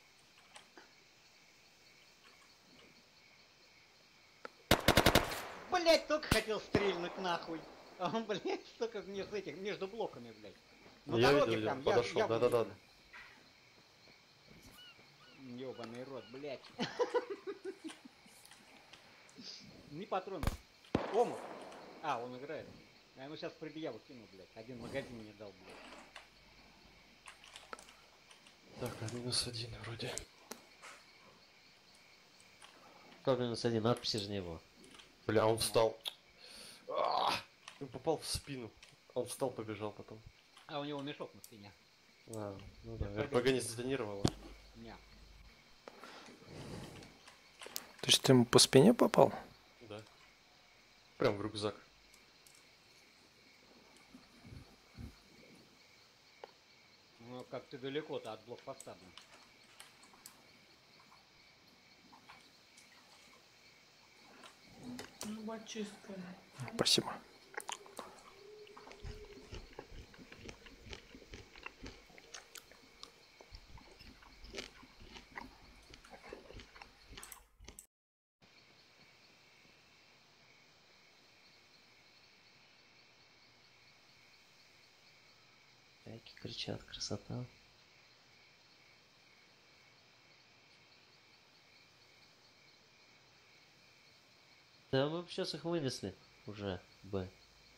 Блять, только хотел стрельнуть нахуй. А он, блять, только между этих, между блоками, блять. На Я дороге видел, прям, видел, я- подошел, явно да-да-да. видно. Ёбаный рот, блять. Ни патронов. Омут. А, он играет. Я ему сейчас предъяву кину, блять. Один магазин мне дал, блять. Так, а минус один вроде. Как минус один, надписи же не было. Бля, он встал. А! Он попал в спину. Он встал, побежал потом. А у него мешок на спине. А, ну да, Я РПГ не сдетонировало. Ня. То есть ты ему по спине попал? Да. Прям в рюкзак. Ну, как ты далеко-то от блокпоста, блин. Зубочистка. Спасибо. Чайки кричат, красота. Да мы сейчас их вынесли уже, Б.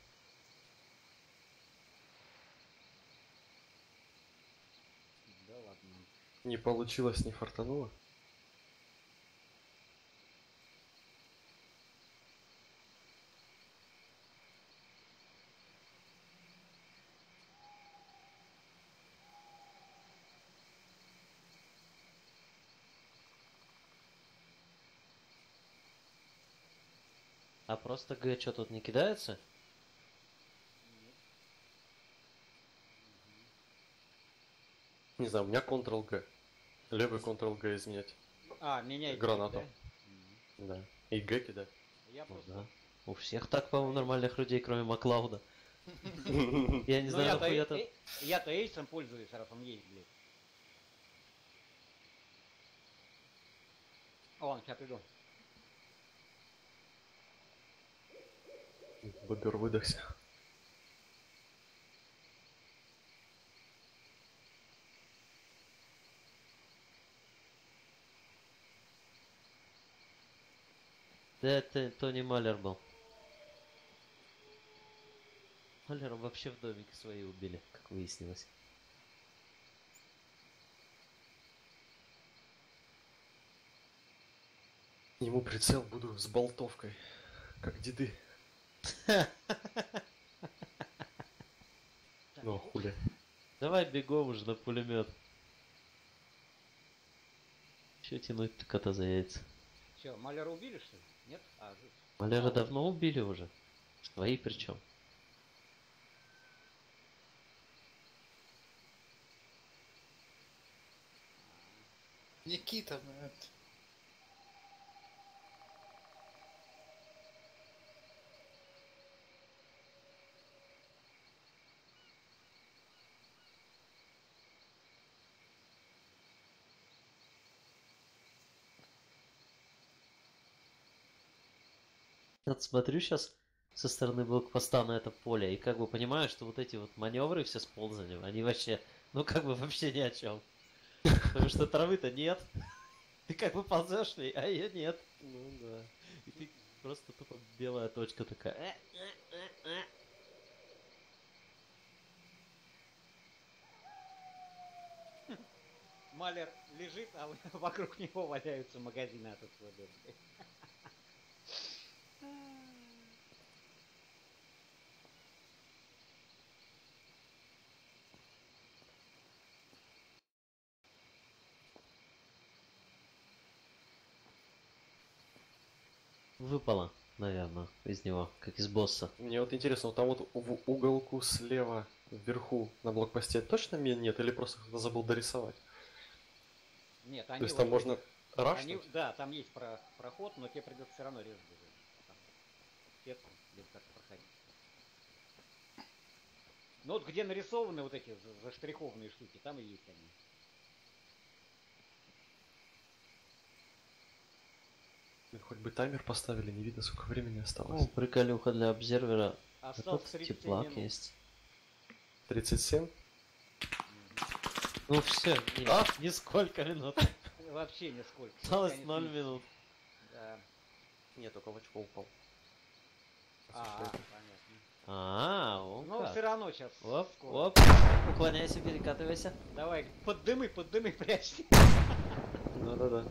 Да ладно. Не получилось, не фартануло. А просто Г что тут не кидается? Не знаю, у меня Ctrl-G. Левый Ctrl-G изменять. А, меняйте. Гранату. Да? М. Да. И Г кидать. Я Ну просто... да. У всех так, по-моему, нормальных людей, кроме Маклауда. Я не Ну, знаю, я-то, нахуй э- я-то... э- я-то эйсом пользуюсь, раз он есть, блядь. О, сейчас иду. Бобер выдохся. Да это Тони Малер был. Малера вообще в домике свои убили, как выяснилось. Ему прицел буду с болтовкой. Как деды. Ну а хули. Давай бегом уже на пулемет. Че тянуть-то кота за яйца? Че, Малера убили, что ли? Нет? А, жив. Малера А, давно убили уже. Твои причем. Никита, блядь. Вот смотрю сейчас со стороны блокпоста на это поле и как бы понимаю, что вот эти вот маневры все с ползанием, они вообще, ну как бы вообще ни о чем. Потому что травы-то нет. Ты как бы ползешь, а ее нет. Ну да. И ты просто тупо белая точка такая. Э, э, э, э. Малер лежит, а вокруг него валяются магазины от СВД. Выпало, наверное, из него, как из босса. Мне вот интересно, вот там вот в уголку слева вверху на блокпосте точно мин нет или просто кто-то забыл дорисовать? Нет, они То есть вот- там можно они, рашнуть? да, там есть про, проход, но тебе придется все равно резать. Там сетку, где как-то проходить. Ну вот где нарисованы вот эти за- заштрихованные штуки, там и есть они. Хоть бы таймер поставили, не видно, сколько времени осталось. Ну, приколюха для обзервера. Осталось Этот тридцать теплак минут. есть. тридцать семь? Ну все, не, А? нисколько минут. Вообще нисколько. Осталось Конец ноль миссии. минут. Да. Нет, только в очко упал. А, понятно. А, он Но как. все равно сейчас. Оп, скоро. оп. Уклоняйся, перекатывайся. Давай, под дымы, под дымы прячься. Да-да-да.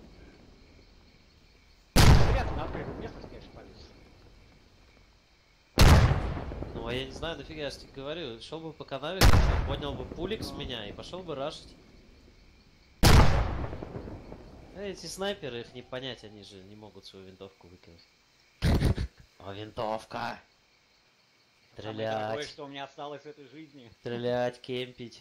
Рядом на открытом местности, конечно, полез. Ну, а я не знаю, нафига, я же тебе говорю, шел бы по канаве, как-то, поднял бы пулик с меня и пошел бы рашить. А эти снайперы, их не понять, они же не могут свою винтовку выкинуть. О, винтовка! Самое дорогое, Стрелять, что у меня осталось в этой жизни. стрелять, кемпить.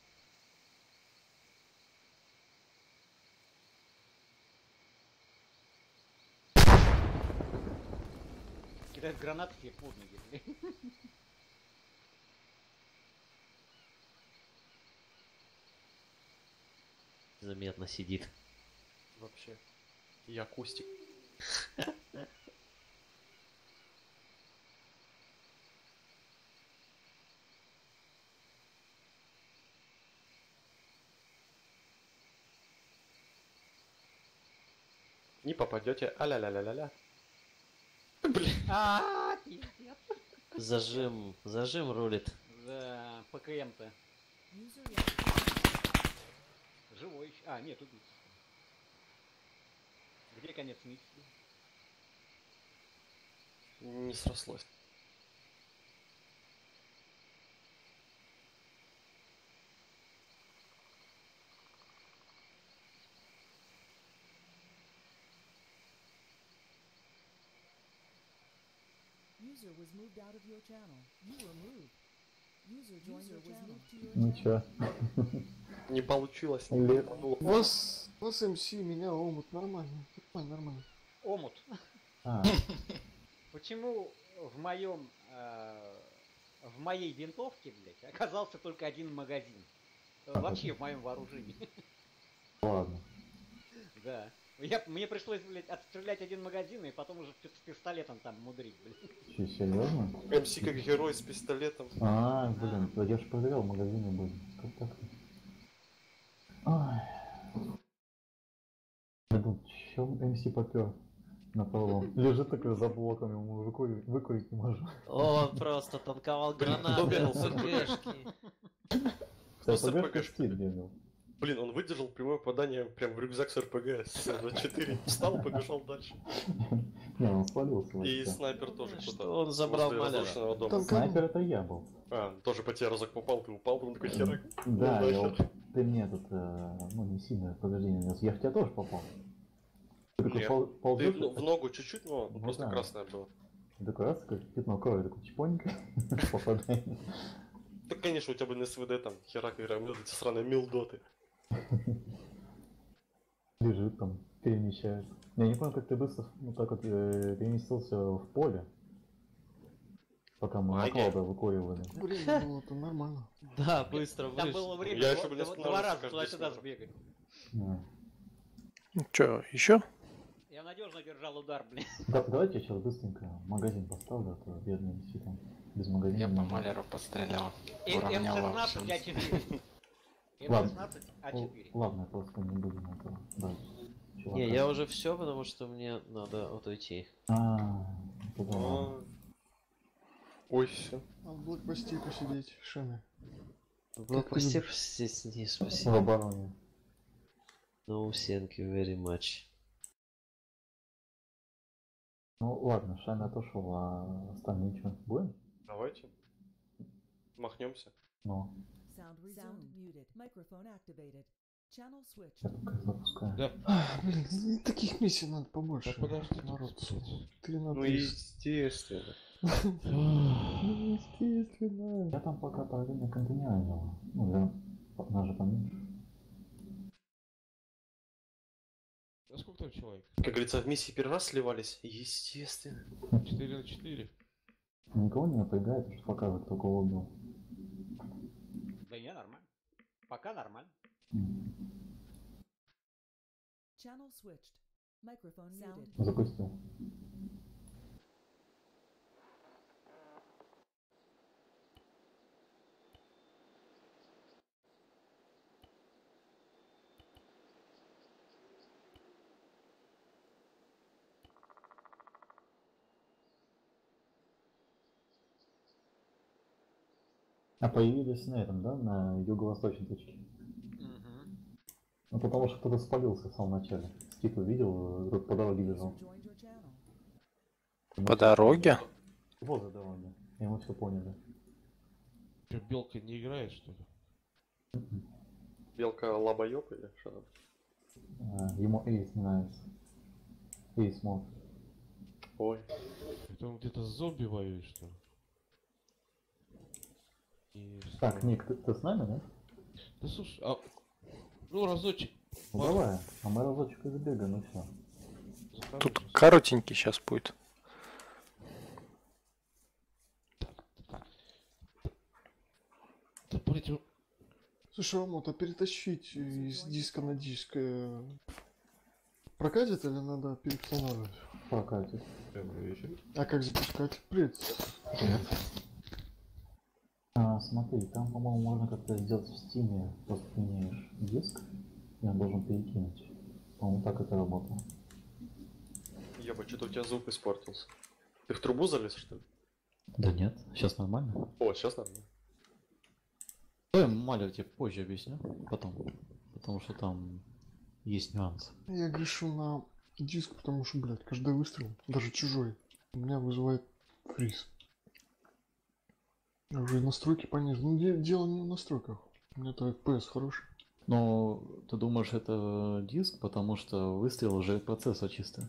Кидают гранаты себе под ноги, блин. Заметно сидит. Вообще. Я кустик. Не попадете. А-ля-ля-ля-ля-ля. А, пиздец. Зажим, зажим рулит. Да, ПКМ-то. User left. Живой еще. А, нет, убит. Где конец миссии? Не срослось. User was moved out of your channel. You were moved. User joined your channel. Ничего. Не получилось. Или- Не У вас, у вас Вас эм си, меня омут. Нормально. Нормально, нормально. Омут. А, Почему в моем в моей винтовке, блядь, оказался только один магазин? Э, Как Вообще это? в моем вооружении. ладно. Да. Я, мне пришлось, блядь, отстрелять один магазин и потом уже с пистолетом там мудрить, блядь. Че, серьезно? МС как герой с пистолетом. А, блин, я же проверял, магазины были. Как так? Ай. Я думал, чё МС попер на пролом? Лежит такой за блоком, ему выкурить, выкурить не можем. О, он просто танковал гранаты, бегал с РПГшки. Ну, Кстати, с ПГшка РПГшкой. стиль бегал. Блин, он выдержал прямое попадание прям в рюкзак с РПГ с четыре. Встал, побежал дальше. Не, он свалился И вообще. снайпер тоже Что кто-то. он забрал возле Малера. разрушенного дома. Там- Снайпер это я был. А, тоже по тебе разок попал, ты упал, потом такой херак. Да, Ну, я, нахер. вот- ты мне тут, э, ну не сильно повреждение нанес. Я в тебя тоже попал. Ты такой Нет. пол- Ты ползёшь, ну, в ногу чуть-чуть, но Ну просто да. красное было. такой раз, как пятно крови, такой чпонька, попадание. Так, конечно, у тебя бы на СВД там херак и громил эти сраные милдоты. Лежит там, перемещается. Я не понял, как ты быстро, ну так вот, э, переместился в поле. Пока мы Магия. Маклауда выкуривали. Время было-то нормально. Да, быстро Там было вышел. время Я два, еще, блин, два- два останавливался раза каждый туда-сюда десять сбегать. Да. Ну чё, еще? Я надежно держал удар, блин. Да, давайте я сейчас быстренько магазин поставлю, а то бедный висит там без магазина. Я по Малеру пострелял. М Уравнял шестнадцать вам А четыре. М Ладно. шестнадцать А Л- четыре. Ладно, просто не будем это брать. Чувака. Не, я уже все, потому что мне надо отойти. А, туда ладно. А. Ой, все. А в блокпосте посидеть, Шены. Ну, ты спасибо, любишь? здесь не В спасибо. обороне. No, thank you very much. Ну ладно, Шайн отошел, а остальные что? Будем? Давайте. Махнемся. Ну, Sound resumed. Muted. Microphone activated. Channel switched. я только запускаю. Да. Ах, блин, и таких миссий надо побольше. Да подожди, народ. тут, Ты на Ну, три. естественно. Ну, естественно. Я там пока параллельно контейнеры делаю. Ну, да, нас же поменьше. А сколько там человек? Как говорится, в миссии первый раз сливались? Естественно. четыре на четыре. Никого не напрягает, что показывает, кто кого убил. Да не, нормально. Пока нормально. М, Channel switched. Microphone muted. Запустил. А появились на этом, да, на юго-восточной точке. Ну потому что кто-то спалился в самом начале. Скип увидел, э, по дороге User бежал. joined your channel. И мы По всё дороге? поняли. Возле дороги. И мы все поняли. Что, белка не играет, что ли? Белка лабоёб или что там? А, ему Эйс не нравится. Эйс мод. Ой. Это он где-то с зомби воюет, что ли? И Так, что? Ник, ты, ты с нами, да? Да слушай, а... Ну, разочек. Ну Пару- давай, а мы разочек и забегаем, и все. захожу Тут сейчас. коротенький сейчас будет. Да, блядь, он- Слушай, Омут, а перетащить из диска на диск э, прокатит или надо переустанавливать? Прокатит. А как запускать? Привет. А, смотри, там, по-моему, можно как-то сделать в стиме, просто меняешь диск, и он должен перекинуть. По-моему, так это работало. Еба, что-то у тебя звук испортился. Ты в трубу залез, что ли? Да нет, сейчас нормально. О, сейчас нормально. Я Малер тебе позже объясню, потом. Потому что там есть нюансы. Я грешу на диск, потому что, блядь, каждый выстрел, даже чужой, у меня вызывает фриз. Я уже настройки понизил. Ну, де- дело не в настройках. У меня-то эф пи эс хороший. Но ты думаешь, это диск, потому что выстрел уже процессор чисто.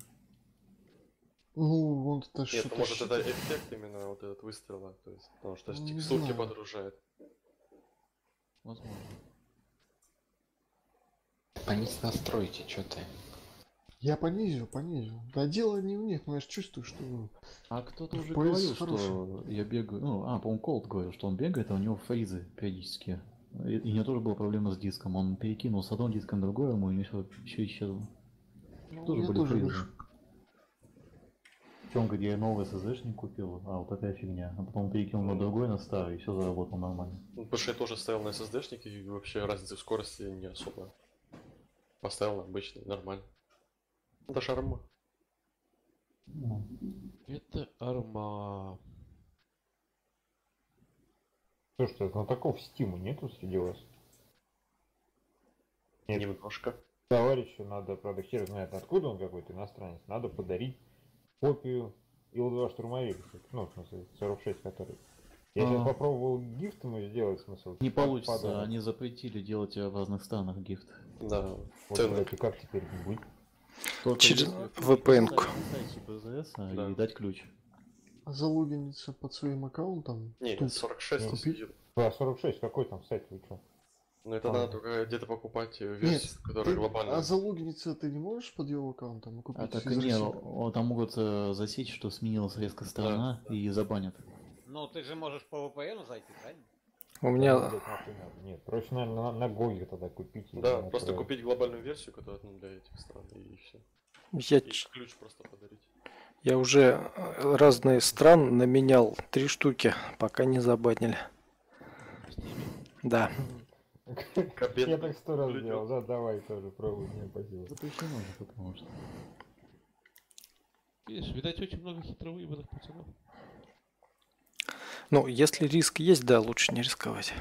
Ну, он то Нет, что-то... ну, может щит- это эффект именно вот этот выстрела, то есть, потому что Ну, не текстурки знаю. подгружает. Возможно. Понизь настройки, что ты. Я понизил, понизил. Да дело не в них, но я ж чувствую, что... А кто-то уже эф пи эс говорил, хороший. что я бегаю... Ну, а, по-моему, Колд говорил, что он бегает, а у него фризы периодически. И, и у него тоже была проблема с диском. Он перекинул с одного диска на другой, ему и все, все исчезло. Ну, Тоже я были тоже фризы. вышел. Причем, где я новый эс эс ди-шник купил, а вот такая фигня. А потом перекинул на другой, на старый, и все заработало нормально. Ну, потому что я тоже ставил на эс эс ди-шник, и вообще разницы в скорости не особо. Поставил на обычный, нормально. Это шарма. Ну, Это арма. Слушайте, знатоков стима нету среди вас? Нет. Немножко. Товарищу надо, правда, хер знает откуда он какой-то иностранец, надо подарить копию ил два штурмовик, ну, в смысле, сорок шесть который. Я А. сейчас попробовал гифт ему сделать, смысл. не под- получится, подарок. они запретили делать в разных странах гифт. Да. Вот, Цены. блядь, и как теперь быть? Только Через если ви пи эн-ку. поставить на сайте БЗС Да. и дать ключ. А залогиниться под своим аккаунтом? Не, Тут сорок шесть Ну, сидит. А, сорок шесть, какой там сайт, вы чё? Но это А. надо только где-то покупать э, Нет, версию, которая ты- глобальная. а залогиниться ты не можешь под его аккаунтом и купить А так из не, России? о- там могут э, засечь, что сменилась резко страна и забанят. Ну, ты же можешь по ви пи эн зайти, правильно? У меня Блядь, нахуй надо. Нет, проще, наверное, на, на Гоге тогда купить. и Да, на просто отправить. купить глобальную версию, которая ну, для этих стран, и все. я, И ч- ключ просто подарить. я уже э, разные стран наменял три штуки, пока не забанили. Да. Капец, Я так сто раз блядь, делал, да, давай тоже пробуй, не спасибо. Запрещено же, потому что. Видишь, видать, очень много хитро выебанных пацанов. Ну, если риск есть, да, лучше не рисковать.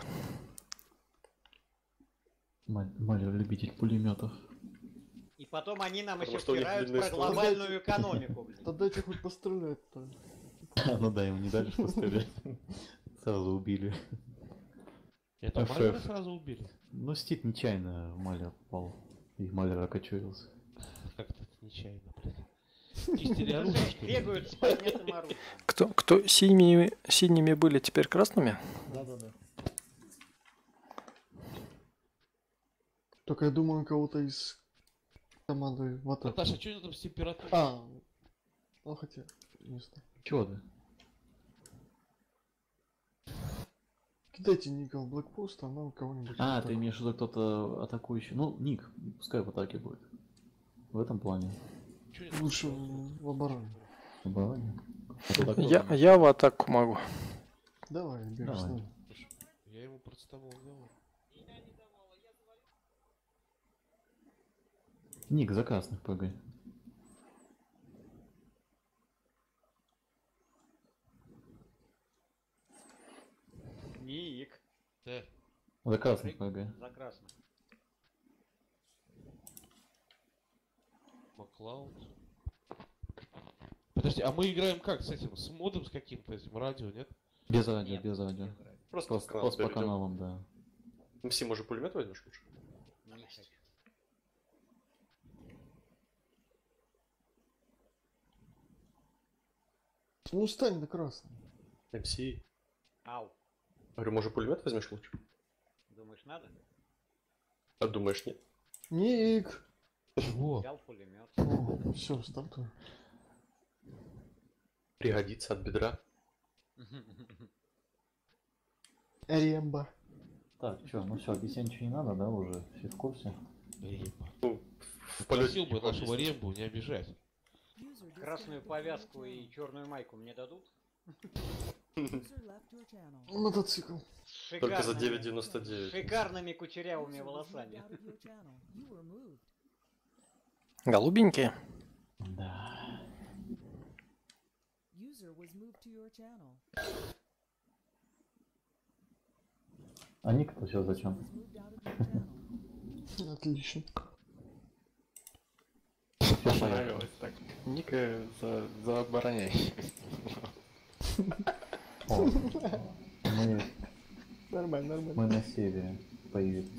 Маль- Малер любитель пулеметов. И потом они нам Потому еще что у них втирают длинные про стволы. глобальную экономику, блин. Да дайте хоть пострелять-то. Ну да, ему не дали что стрелять. Сразу убили. Это А Малера шеф? сразу убили. Ну, Стик нечаянно в Малер попал. И Малер окочурился. Как-то это нечаянно, блядь. Чистили оружие, что ли? Бегают с поднятым оружием. Кто, кто синими, синими были, теперь красными? Да, да, да. Только я думаю, кого-то из команды в атаку. Наташа, что у тебя там с температурой? А, ну хотя, не знаю. Чего ты? Кидайте Ника в блэкпост, а нам кого-нибудь. в А, атаку. ты имеешь в виду кто-то атакующий? Ну, Ник, пускай в атаке будет. В этом плане. Чё у тебя Лучше там? в, в обороне. В обороне. А то такое- Я, я в атаку могу. Давай, бегаешь с Давай. нами. Я ему процетамол давал. Ник, за красных прыгай. Ник. Да. За красных прыгай. За красным. Маклауд. Подожди, а мы играем как с этим? С модом с каким-то этим радио, нет? Без радио, Нет, без радио. Просто, Просто, канал просто по перейдем. каналам, да. МС, может, пулемет возьмешь лучше? Не хочу. Ну стань на красный. МС. Ау. Говорю, может, пулемет возьмешь лучше? Думаешь, надо? А думаешь, нет? Ник! Чего? Взял пулемет. О, все, стартуй. Пригодится от бедра. Рембо. Так, что, ну все, объяснять ничего не надо, да, уже все в курсе. Рембо. Ну, в полете Просил бы типа нашего объяснить. Рембу не обижать. User Красную disconnected повязку from your и channel. черную майку мне дадут? User left your channel. Мотоцикл. С Только за шикарными- девять девяносто девять. Шикарными кучерявыми User was moved волосами. out of your channel. You were moved. Голубенькие. Да. User was moved to your channel. А Ник-то сейчас зачем? Was moved out of your channel. Отлично. Понравилось так. Ника за, за обороняющий. О, мы, Нормально, нормально. мы на севере появились.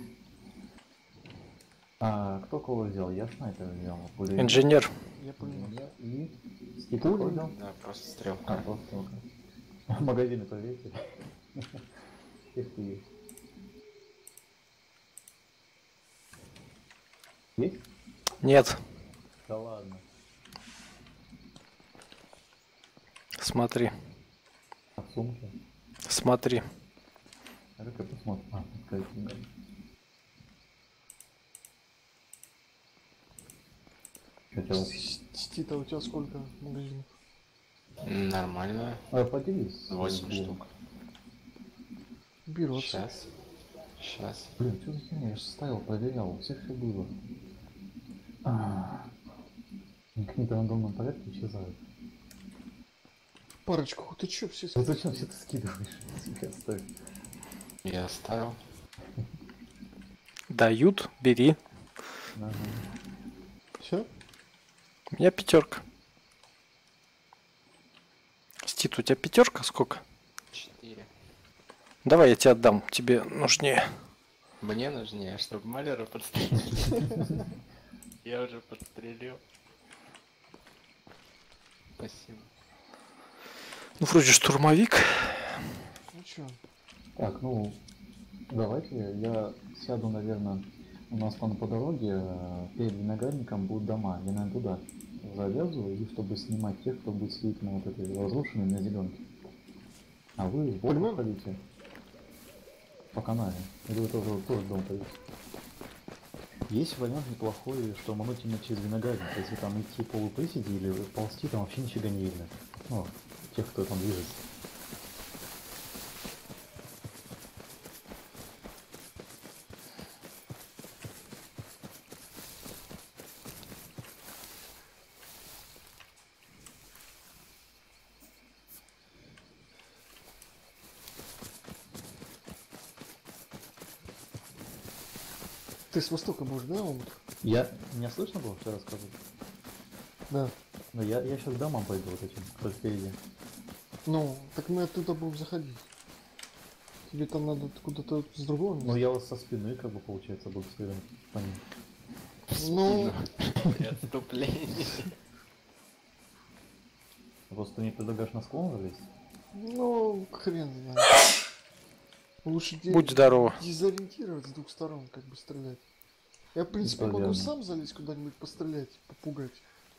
А кто кого взял? Я снайпер взял. Пулемет. Инженер. Я понял. Я и... Стик какой взял? Да, просто стрелка. А, просто только. Магазины повесили. Всех есть. Есть? Нет. Да ладно. Смотри. А в сумке? Смотри. А как я посмотрю? А, какая книга. Хотел. Стита, у тебя сколько магазинов? Нормально. А, поделись. Восемь Блин. штук. Берется. Сейчас. Сейчас. Блин, что за херня? Я же ставил, проверял, у всех все было. А, какие-то рандомном порядке исчезают. Парочку, ты чё все Ну зачем все это скидываешь? Себе оставь. Я оставил. Дают, бери. Ага. Все? У меня пятерка. Стит, у тебя пятерка сколько? Четыре. Давай я тебе отдам, тебе нужнее. Мне нужнее, чтобы малера подстрелить. Я уже подстрелил. Спасибо. Ну, вроде штурмовик. Ну чё? Так, ну, давайте я сяду, наверное, у нас там по дороге, э, перед виноградником будут дома. Я, наверное, туда залезу, и чтобы снимать тех, кто будет сидеть на вот этой разрушенной, на зеленке. А вы в бок Понимаю. ходите по канале. Или вы тоже, тоже дом пойдете. Есть вариант неплохой, что мануть именно через виноградник. Если там идти полуприседи или ползти, там вообще нифига не видно. Ну, тех, кто там движется. Ты с востока будешь, да, Омут? Я... Меня слышно было, что я рассказывал? Да. Но я, я сейчас к домам пойду вот этим, кто впереди. Ну, так мы оттуда будем заходить. Тебе там надо куда-то с другого места? Ну я вот со спины, как бы, получается, буду стрелять по ним. Ну, И отступление. Просто ты не предлагаешь на склон залезть? ну, хрен знает. Лучше де- Будь здорова. дезориентировать с двух сторон, как бы стрелять. Я, в принципе, Это могу верно. сам залезть куда-нибудь пострелять, попугать.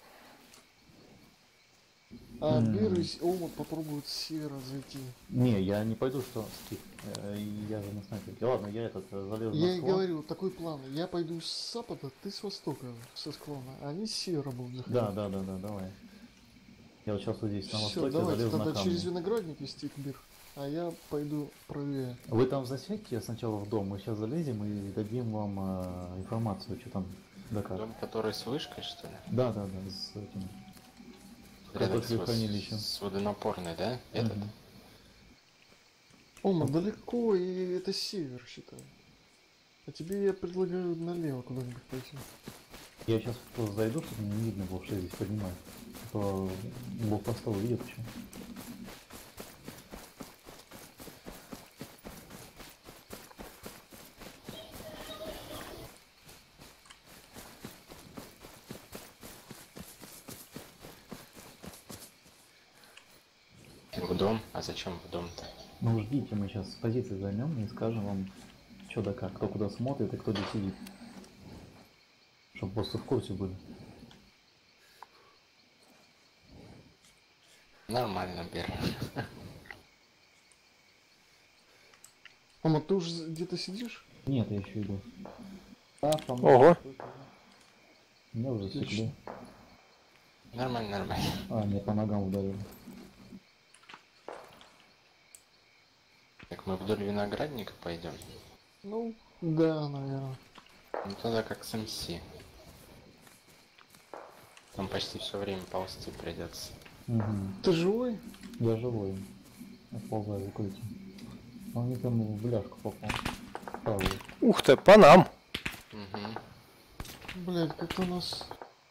А М. Бир и Омут попробуют с севера зайти. Не, я не пойду, что скип. Э, Я же на снайперке. Ладно, я этот э, залезу Я на и склон. говорю, такой план. Я пойду с запада, ты с востока, со склона. А они с севера будут заходить. Да, да, да, да, давай. Я вот сейчас вот здесь на Все, востоке давайте залезу на тогда камни. через виноградник вести к Бир. А я пойду правее. Вы там засядьте сначала в дом, мы сейчас залезем и дадим вам э, информацию, что там да как. Дом, который с вышкой, что ли? Да, да, да, с этим. Рядом Картофель с, хранилищем. с водонапорной, да? Этот? Мгм. Ома, далеко, и это север, считай. А тебе я предлагаю налево куда-нибудь пойти. Я сейчас просто зайду, чтобы не видно было, что я здесь поднимаю. А то блокпоста увидят еще. В дом? А зачем в дом-то? Ну ждите, мы сейчас с позиции займем и скажем вам, что да как, кто куда смотрит и кто где сидит. Чтобы просто в курсе были. Нормально, Бер. Ома, ты уже где-то сидишь? Нет, я еще иду. А, по мне. Ого. Меня уже секли. Нормально, нормально. А, мне по ногам ударили. Так мы вдоль виноградника пойдем. Ну, да, наверное. Ну тогда как с МС. Там почти все время ползти придется. Угу. Ты живой? Я живой. Отползаю в укрытие. Он мне прям в бляшку попал. Правда. Ух ты, по нам. Угу. Блять, как-то у нас...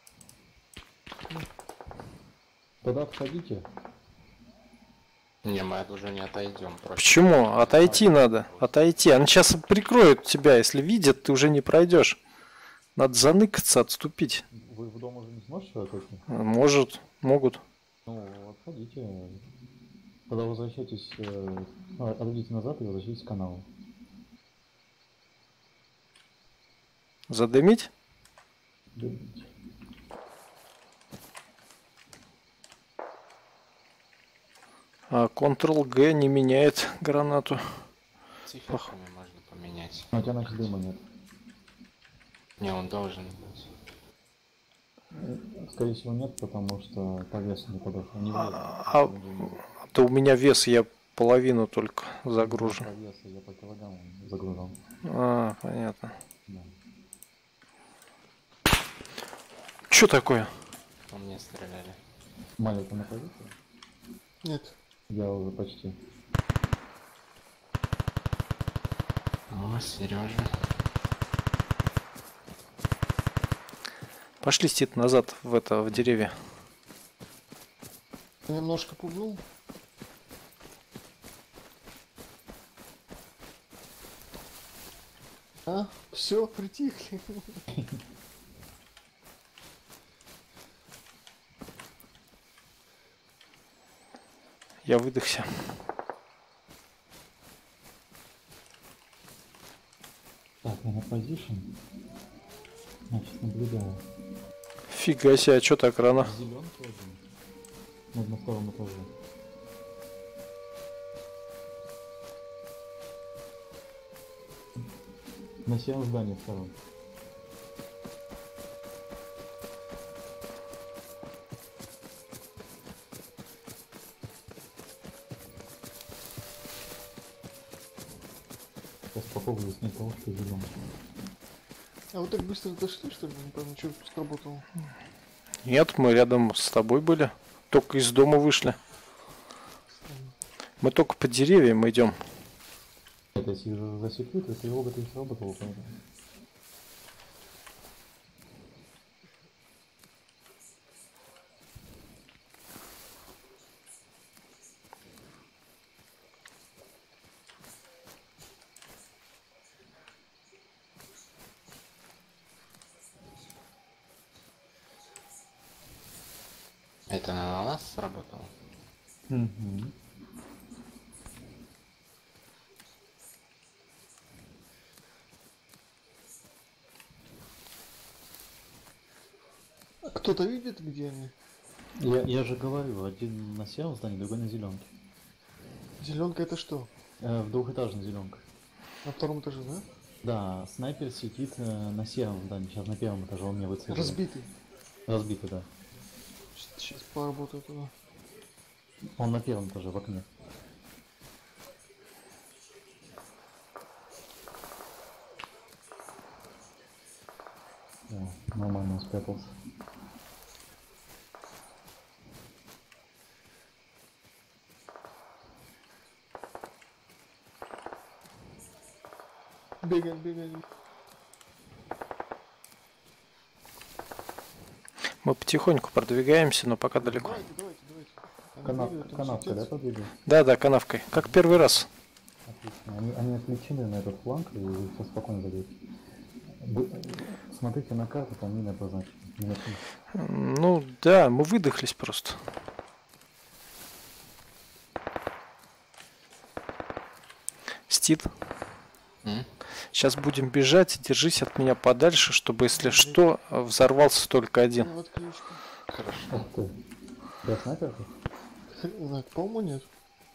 Тогда отходите. Не, мы уже не отойдем. Просто. Почему? Отойти надо. Отойти. Они сейчас прикроют тебя. Если видят, ты уже не пройдешь. Надо заныкаться, отступить. Вы в дом уже не сможете отойти? Может, могут. Ну, отходите. Когда возвращайтесь, э, ну, отойдите назад и возвращайтесь к каналу. Задымить? Любите. А Ctrl-G не меняет гранату. Циферками можно поменять. Но у тебя, значит, дыма нет. Не, он должен быть. Скорее всего, нет, потому что по весу не подошел. Не влезет. А, а то у меня вес, я половину только загружен. По весу я по килограмму загружен. А, понятно. Да. Что такое? По мне стреляли. Маля, ты на позиции? Нет. Я уже почти. О, Сережа. Пошли, Стит, назад в это, в деревья. Немножко пугнул. А, все, притихли. Я выдохся. Так, я на позишн. Значит, наблюдаю. Фига себе, а что так рано? Зеленка один. Вот на втором этаже. На сером здании втором. Сейчас попробую снять того, что зеленый. А вы так быстро дошли, что ли? Не пойму, что сработало. Нет, мы рядом с тобой были. Только из дома вышли. Мы только по деревьям идем. Это если уже засекли, то тревога то и сработала, поэтому. Это на нас сработало? Угу. А кто-то видит, где они? Я, я же говорю, один на сером здании, другой на зеленке. Зеленка это что? Э, в двухэтажной зеленка. На втором этаже, да? Да, снайпер сидит э, на сером здании, сейчас на первом этаже, он мне выцеливает. Разбитый. Разбитый, да. Сейчас поработаю туда. Он на первом этаже в окне. О, нормально спрятался. Бегаем, бегаем. Мы потихоньку продвигаемся, но пока далеко. Давайте, давайте, давайте. Они Канав, бегают, там канавкой, да, сидят. подвигли? Да, да, канавкой. Как первый раз. Отлично. Они, они отвлечены на этот фланг и все спокойно дадут. Вы смотрите на карту, там мины обозначены. Мины. Ну да, мы выдохлись просто. Стит, М? сейчас будем бежать. Держись от меня подальше, чтобы, если что, взорвался только один. Ну, вот ключка. Хорошо. Ух ты. Я снайпер? Хрен знает, по-моему, нет.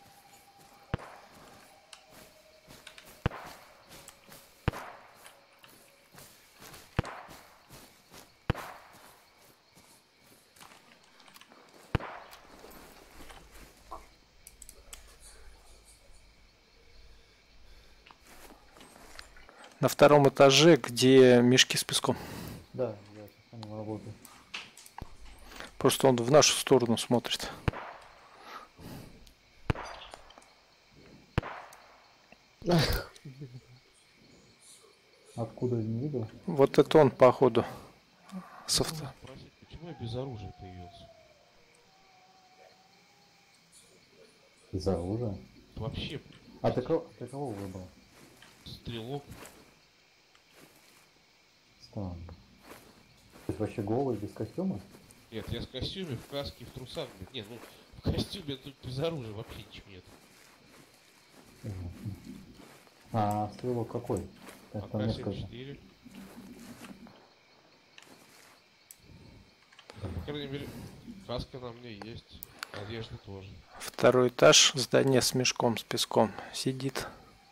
На втором этаже, где мешки с песком. Да, я сейчас по нему работаю. Просто он в нашу сторону смотрит. Откуда не видел? Вот это он, походу. С авто. Спросить, почему я без оружия появился? Из оружия? Вообще, А ты кого, ты кого выбрал? стрелок. Странно. То есть вообще голый, без костюма? Нет, я с костюме, в каске, в трусах. блин. Не, ну в костюме тут без оружия вообще ничего нет. А стрелок какой? Так, там А К несколько. семьдесят четыре. крайней мере, каска на мне есть, одежда тоже. Второй этаж, здание с мешком, с песком. Сидит.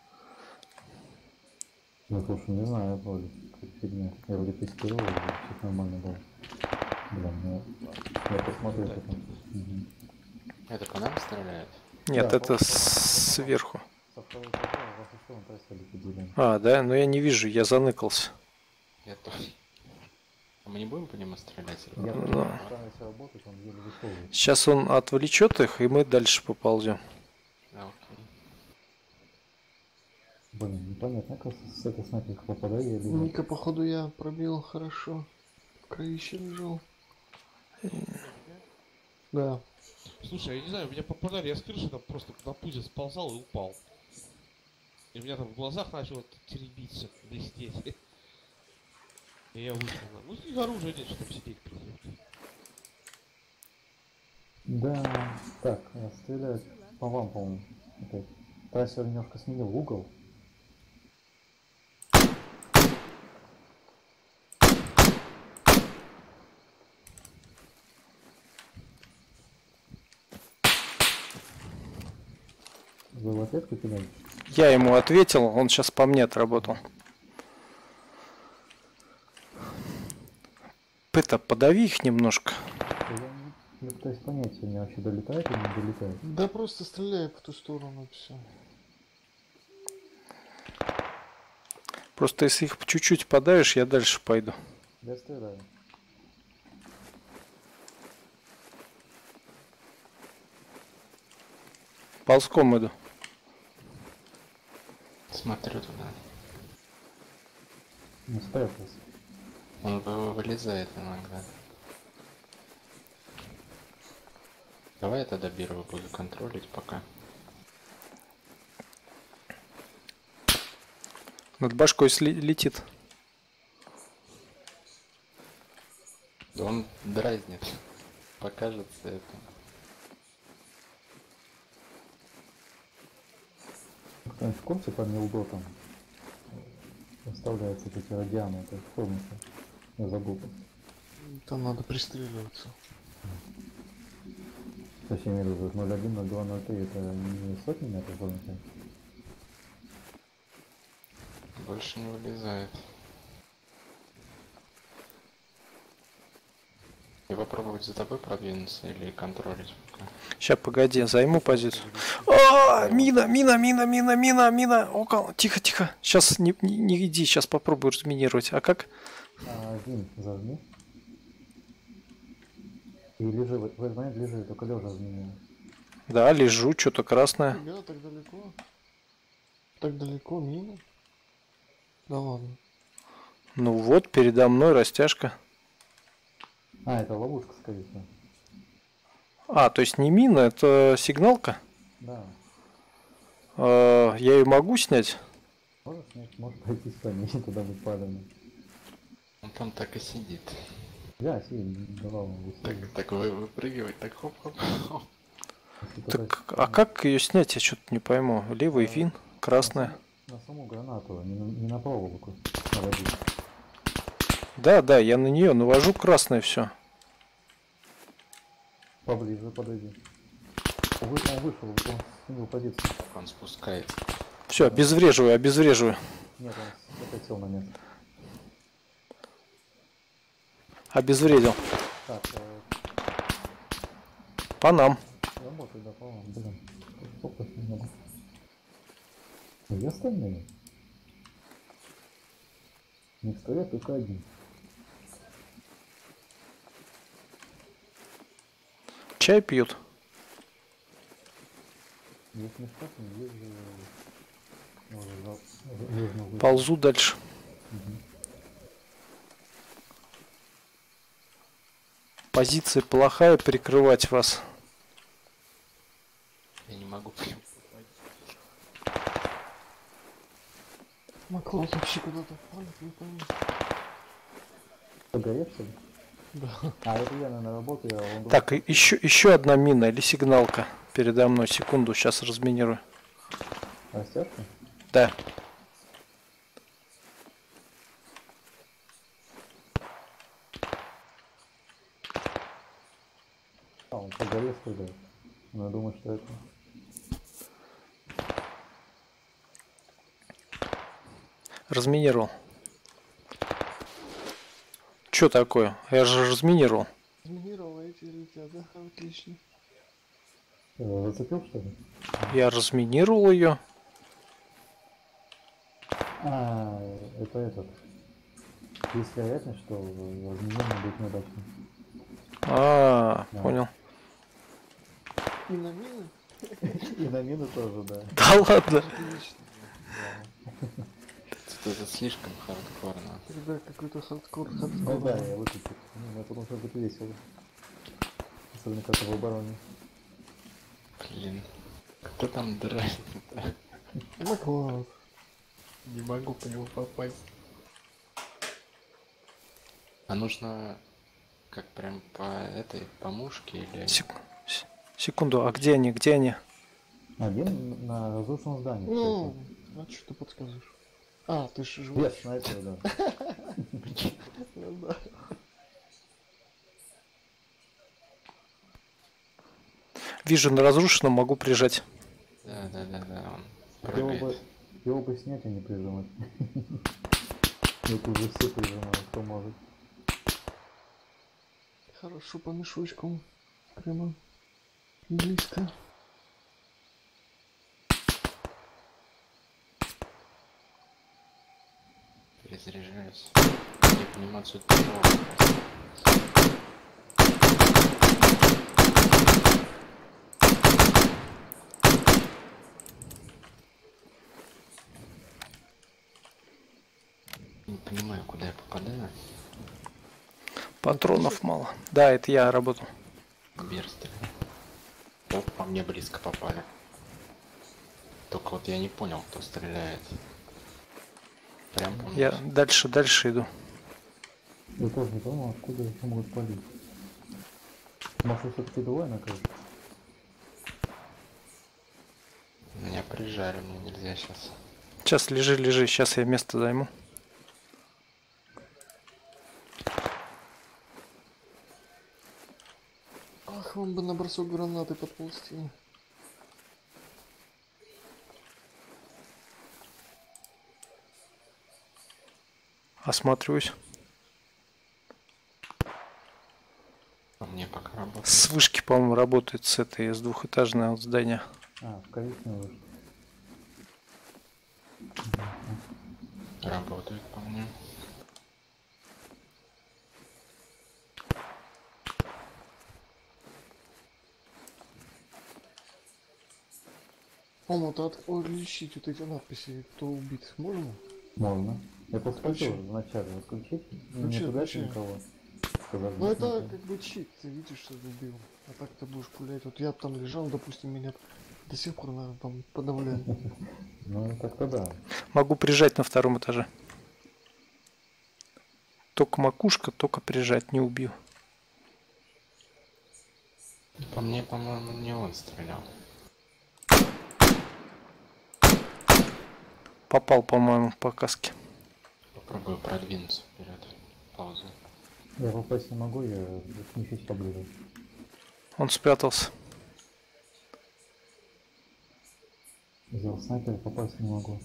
Ну, слушай, не знаю, вроде как фигня. Я вроде тестировал, все нормально было. Блин, ну, я посмотрю потом. Угу. Это по нам стреляет? Нет, Да, это по- по- сверху. Со второго этажа вашу сторону трассили поделим. А, да? Но я не вижу, я заныкался. Я тоже. А мы не будем по нему стрелять? Я Ну. думаю, стараюсь работать, он еле высовывается. Сейчас он отвлечет их, и мы дальше поползем. А, окей. Блин, непонятно, как с этой снайперки попадаю я или нет. Ника, походу, я пробил хорошо. В кровище лежал. Да. Слушай, я не знаю, меня попадали, я с крыши там просто на пузе сползал и упал. И у меня там в глазах начало теребиться, блестеть. И я вышел на... Ну, с них оружия нет, чтобы сидеть придется. Да, так, э, стреляют по вам, по-моему. Опять. Трассер немножко сменил угол. Вы в ответку кидаете? Я ему ответил, он сейчас по мне отработал. Это, подави их немножко. Я не, не пытаюсь понять, они вообще долетают или не долетают. Да просто стреляй в ту сторону, и все. Просто если их чуть-чуть подавишь, я дальше пойду. Я стреляю. Ползком иду. Смотрю туда. Не спрятался. Он вы- вылезает иногда. Давай я тогда первый буду контролить пока. Над башкой сли- летит. Да он дразнит. Покажется это. Кто-нибудь в курсе по милдотам оставляются эти радианы, это формула. Я забыл. Там надо пристреливаться. То есть я имею в виду ноль один, ноль два, ноль три, это не сотни метров формула? Больше не вылезает. И попробовать за тобой продвинуться или контролить пока. Сейчас, погоди, займу позицию. А, мина, мина, мина, мина, мина, мина. Около. Тихо, тихо. Сейчас не, не, не иди, сейчас попробую разминировать. А как? А, один зажми. И лежи, в в этот момент лежи, только лежа разменяю. Да, лежу, что-то красное. Ребята, так далеко. Так далеко, мина. Да ладно. Ну вот, передо мной растяжка. А, это ловушка, скорее всего. А, то есть не мина, это сигналка? Да. А, я ее могу снять? Можешь снять, можешь пойти с вами, туда быть падами. Он там так и сидит. Да, сидит, давал ему Так, высовывать. так вы, выпрыгивать, так хоп-хоп. Так, а как ее снять, я что-то не пойму. Левый вин, красная. На саму гранату, не на, не на проволоку наводить. Да, да, я на нее навожу красное все. Поближе подойди. Вы, он вышел, он сменил позицию. Он спускается. Все, обезвреживаю, обезвреживаю. Нет, он опять сел на место. Обезвредил. Так, э, По нам. работай, да, по-моему, блин. Сколько не надо. Где остальные? Не стоят только один. Чай пьют. Здесь мешков не есть же... Может, за- нужно выйти. Ползу дальше. Мгм. Позиция плохая, прикрывать вас. Я не могу прям. Маклаус вообще куда-то палит, не пойму. Погоревший? Да. А, это я, наверное, работаю, а он... Так, и еще, еще одна мина или сигналка передо мной. Секунду, сейчас разминирую. Растяжка? Да. А, он по горе стреляет. Но я думаю, что это... Разминировал. Что такое? Я же разминировал. Разминировал, а эти летят, да? Отлично. Э, Зацепил, что ли? Я разминировал ее. А, это этот. Есть вероятность, что разминирование будет неудачным. А, Да. понял. И на мины? И на мину тоже, да. Да ладно. Отлично. Это слишком хардкорно. Тогда какой-то хардкор, Ну хардкор. да, я выключил. Ну, потому что будет весело. Особенно как в обороне. Блин. Кто там драйв? Маклауд. Не могу по нему попасть. А нужно как прям по этой, по мушке или... Сек- с- Секунду, а где они? Где они? Один на разрушенном здании. Ну, а что ты подсказываешь? А, ты же Я живешь. снайпер, да. Ну да. Вижу на разрушенном, могу прижать. Да, да, да, да, он Его бы, прыгает. его бы снять, а не прижимать. Это уже все прижимают, кто может. Хорошо по мешочкам. Прямо близко. Перезаряжаюсь. Не понимаю суть прикола. Не понимаю, куда я попадаю. Патронов мало. Да, это я работал. Сбер стреляет. Вот по мне близко попали. Только вот я не понял, кто стреляет. Прям по мне. Я дальше, дальше иду. Я тоже не понял, откуда еще могут палить. Может, все-таки двое на крыше? Меня прижали, мне нельзя сейчас. Сейчас лежи, лежи, сейчас я место займу. Ах, вам бы на бросок гранаты подползти. Осматриваюсь. По мне пока работает. С вышки, по-моему, работает с этой, с двухэтажного здания. А, в коричневый вышел. Работает по мне. По-моему, это от- отличить вот эти надписи, кто убит, можно? Можно. Я просто Включи. хотел вначале отключить. Не Включи, пугать включи. никого. Сказали, Ну это смотри. как бы чит, ты видишь, что ты убил. А так ты будешь пулять. Вот я там лежал, допустим, меня до сих пор, наверное, там подавляют. Ну, так-то да. Могу прижать на втором этаже. Только макушка, только прижать, не убью. По мне, по-моему, не он стрелял. Попал, по-моему, по каске. Попробую продвинуться вперед. Паузу. Я попасть не могу, я смещусь поближе. Он спрятался. Взял снайпер, попасть не могу.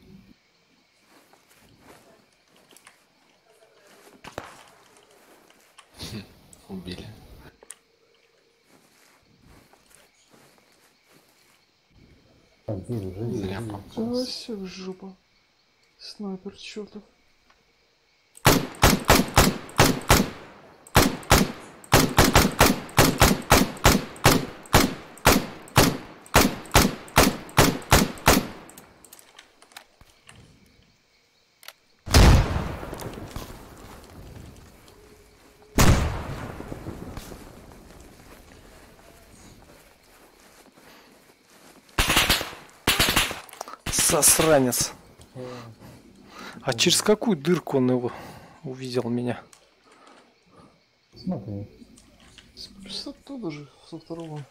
Убили. Так, вижу, живи, Зря живи. попал. А, все, жопа. Снайпер чертов. Засранец. А через какую дырку он его увидел меня? Смотри. С, с оттуда же, со второго.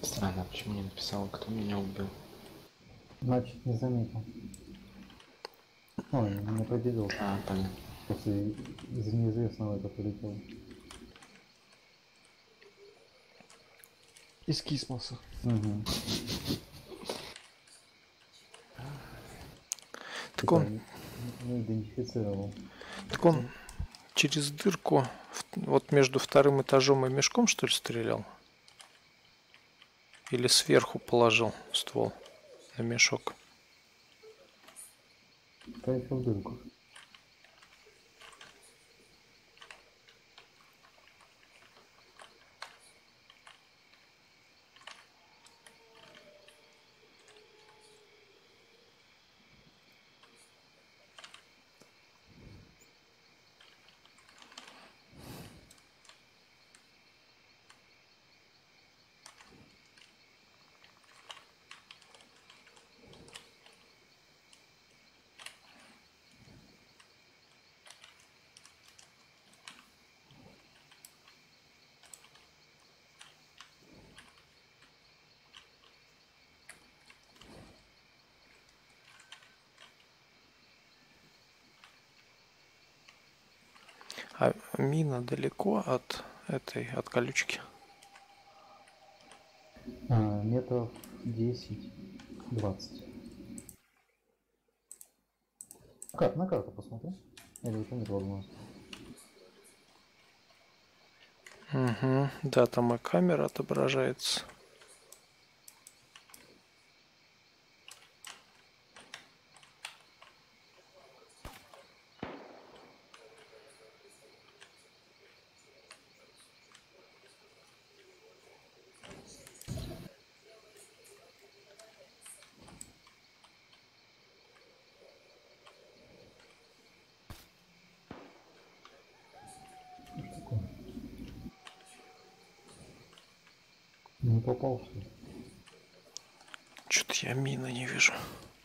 Странно, почему не написал, кто меня убил? Значит, не заметил. Ой, не определил. А, понятно. После из неизвестного это полетело. Из кисмоса. Угу. Так он, Не, не идентифицировал. так он через дырку в- вот между вторым этажом и мешком, что ли, стрелял? Или сверху положил ствол на мешок? Поехал в дырку. А мина далеко от этой, от колючки? А, метров десять-двадцать. Как, на карту посмотри. Или это нет возможности. Угу. Да, там и камера отображается. Не попал, что ли? Что-то я мины не вижу.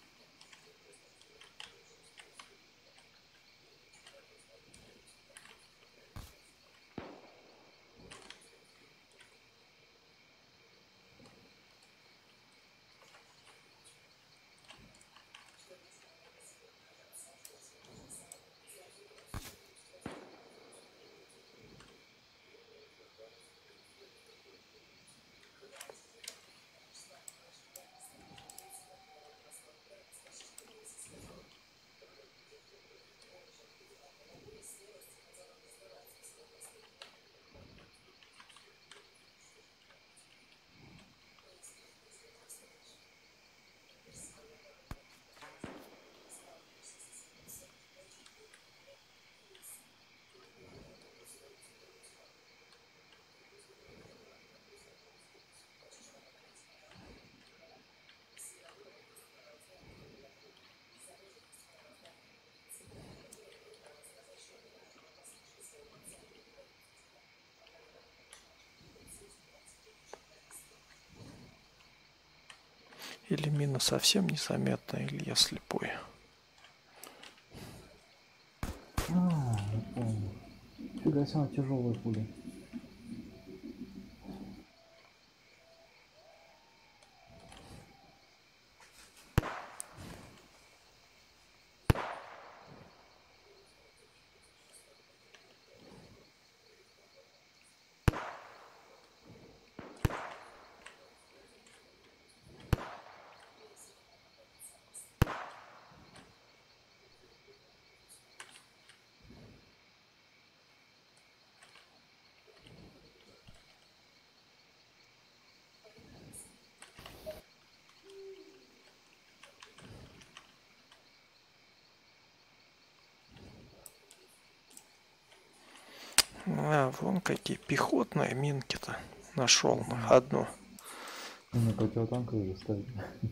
Или мина совсем незаметна, или я слепой. А, не помню. Фига себе, она тяжелая пуля. А, вон какие пехотные минки-то. Нашел на одну. Мне противотанковые ставить.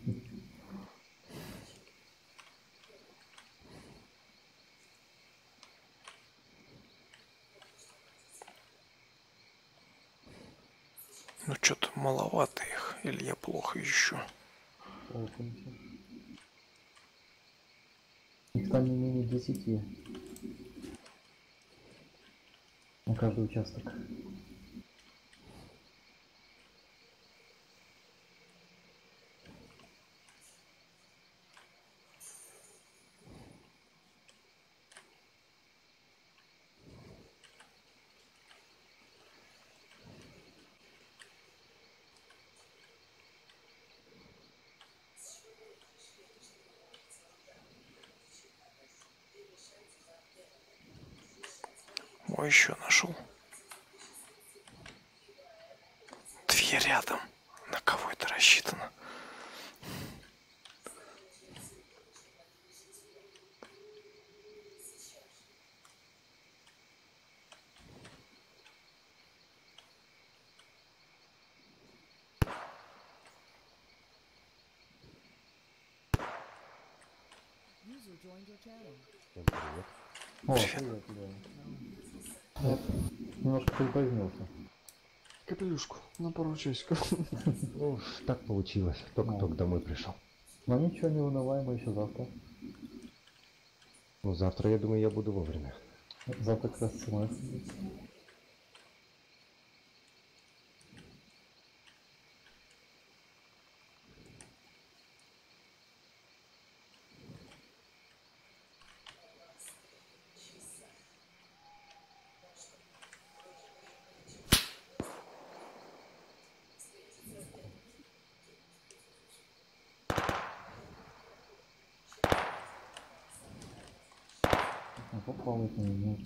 Ну что-то маловато их. Или я плохо ищу. Их там не менее десяти. На каждый участок. О, еще нашел. Две рядом. На кого это рассчитано? User joined your channel. О, привет, да. Я немножко припозднился. Капелюшку на пару часиков. Ну уж так получилось. Только-только домой пришел. Но ничего, не унывай, мы еще завтра. Ну завтра, я думаю, я буду вовремя. Завтра как раз смс. Попал это нет.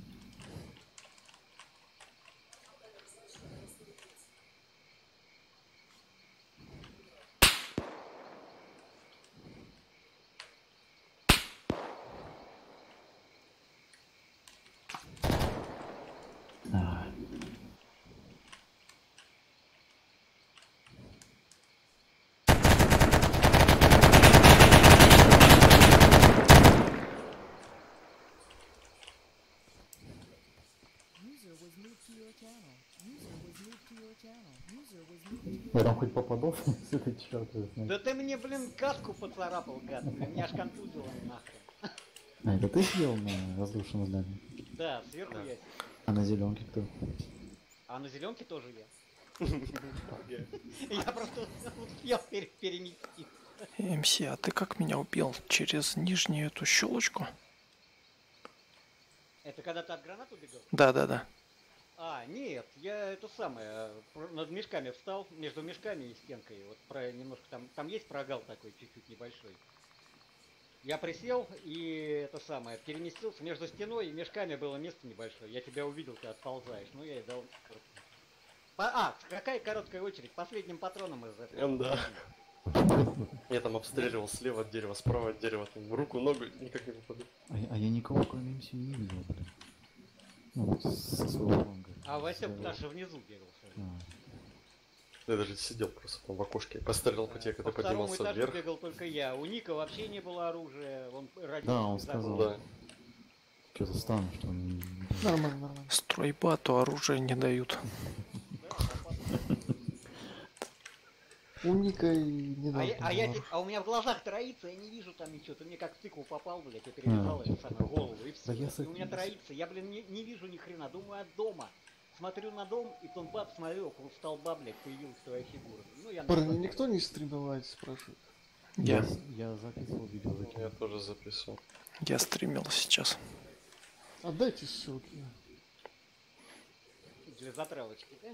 А. User was moved to your channel. User was moved to your channel. User was moved to your Я там хоть попадал с этой чёртовой Да снайпер. ты мне, блин, каску поцарапал, гад, блин, меня аж контузило нахрен. А, это ты съел на разрушенном здании? Да, сверху я. А на зеленке кто? А на зеленке тоже я. Я просто успел пере- переместить. МС, а ты как меня убил? Через нижнюю эту щелочку? Это когда ты от гранат убегал? Да, да, да. А, нет, я это самое, пр- над мешками встал, между мешками и стенкой, вот про немножко там, там есть прогал такой, чуть-чуть небольшой. Я присел и это самое, переместился между стеной и мешками, было место небольшое. Я тебя увидел, ты отползаешь, ну я и дал. По- А, какая короткая очередь, последним патроном из этого. Да. Я там обстреливал слева от дерева, справа от дерева, там в руку, ногу, никак не попаду. А, я- а я никого кроме МС не видел, блин. Ну вот со своего фланга. А Васек Да. даже внизу бегал. А. Я даже сидел просто там в окошке, пострелял по тебе, когда По второму поднимался этажу вверх. бегал только я. У Ника вообще не было оружия. Он родился. Да, он не забыл. сказал. Да. Что-то странно, что он не... Нормально, нормально. Стройбату оружие не дают. У Ника и не А, надо. я, а, я, те- а у меня в глазах троится, я не вижу там ничего. Ты мне как в тыкву попал, блядь, я перевязал А. эту самую голову и все. Да я И у меня с- троится, я, блин, не, не вижу ни хрена. Думаю, от дома. Смотрю на дом, и тот баб, смотрю, около столба, блядь, появилась твоя фигура. Ну, я Парни, нахуй. никто не стримовать спрашивает. Я, Я записывал видео, закинул. Я тоже записывал. я стримил сейчас. Отдайте ссылки. Для затравочки, да?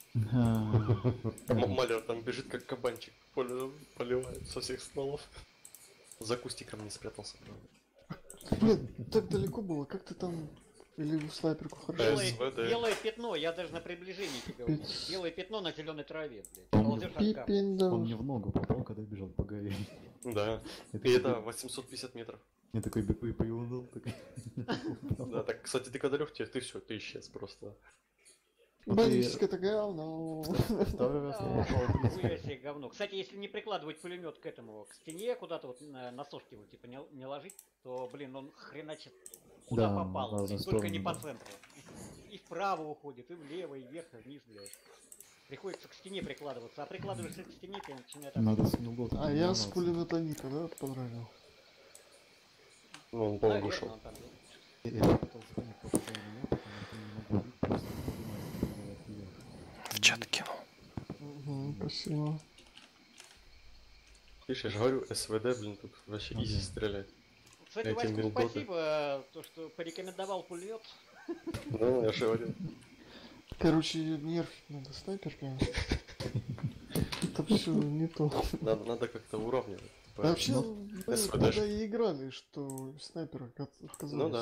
М- Малер там бежит как кабанчик, поле поливает со всех стволов. За кустиком не спрятался, правда. Блин, так далеко было, как ты там... Или в снайперку хорошо? Белое, СВД. белое пятно, я даже на приближении тебя увидел. Пиц. Белое пятно на зеленой траве, блядь. Он Ползешь от камня. Пипин, да. Он мне в ногу попал, когда бежал по горе. Да. Это И это такой- восемьсот пятьдесят метров. Я такой бегу и приуныл, такой. Да, так, кстати, ты когда лег, тебе ты все, ты исчез просто. Баллистика это говно. Второй раз А, попал. нихуя себе говно. Кстати, если не прикладывать пулемет к этому, к стене, куда-то вот на, на сошки его типа не, не ложить, то, блин, он хреначит куда Да, попало, в разные блин, только не стороны, по да. центру. И вправо уходит, и влево, и вверх, и вниз, блядь. Приходится к стене прикладываться, а прикладываешься к стене, тебе начинает... Надо с неугодно. А я с пулемета Ника, да, подранил. Ну, он, по-моему, Наверное, вышел. он там был. Я пытался понять, попал меня, потому что не могу видеть, просто поднимаюсь вверх. В чат кинул. Угу, спасибо. Видишь, я же говорю, СВД, блин, тут вообще Ну изи да. стрелять. Кстати, Эти Ваську, милдоты. спасибо, то, что порекомендовал пулемет. Ну, я же говорю. Короче, нерфить надо снайперками. Это все не то. Надо, надо как-то уравнивать. А вообще, Ну, мы СВД. когда и играли, что снайпера отказались. Ну да.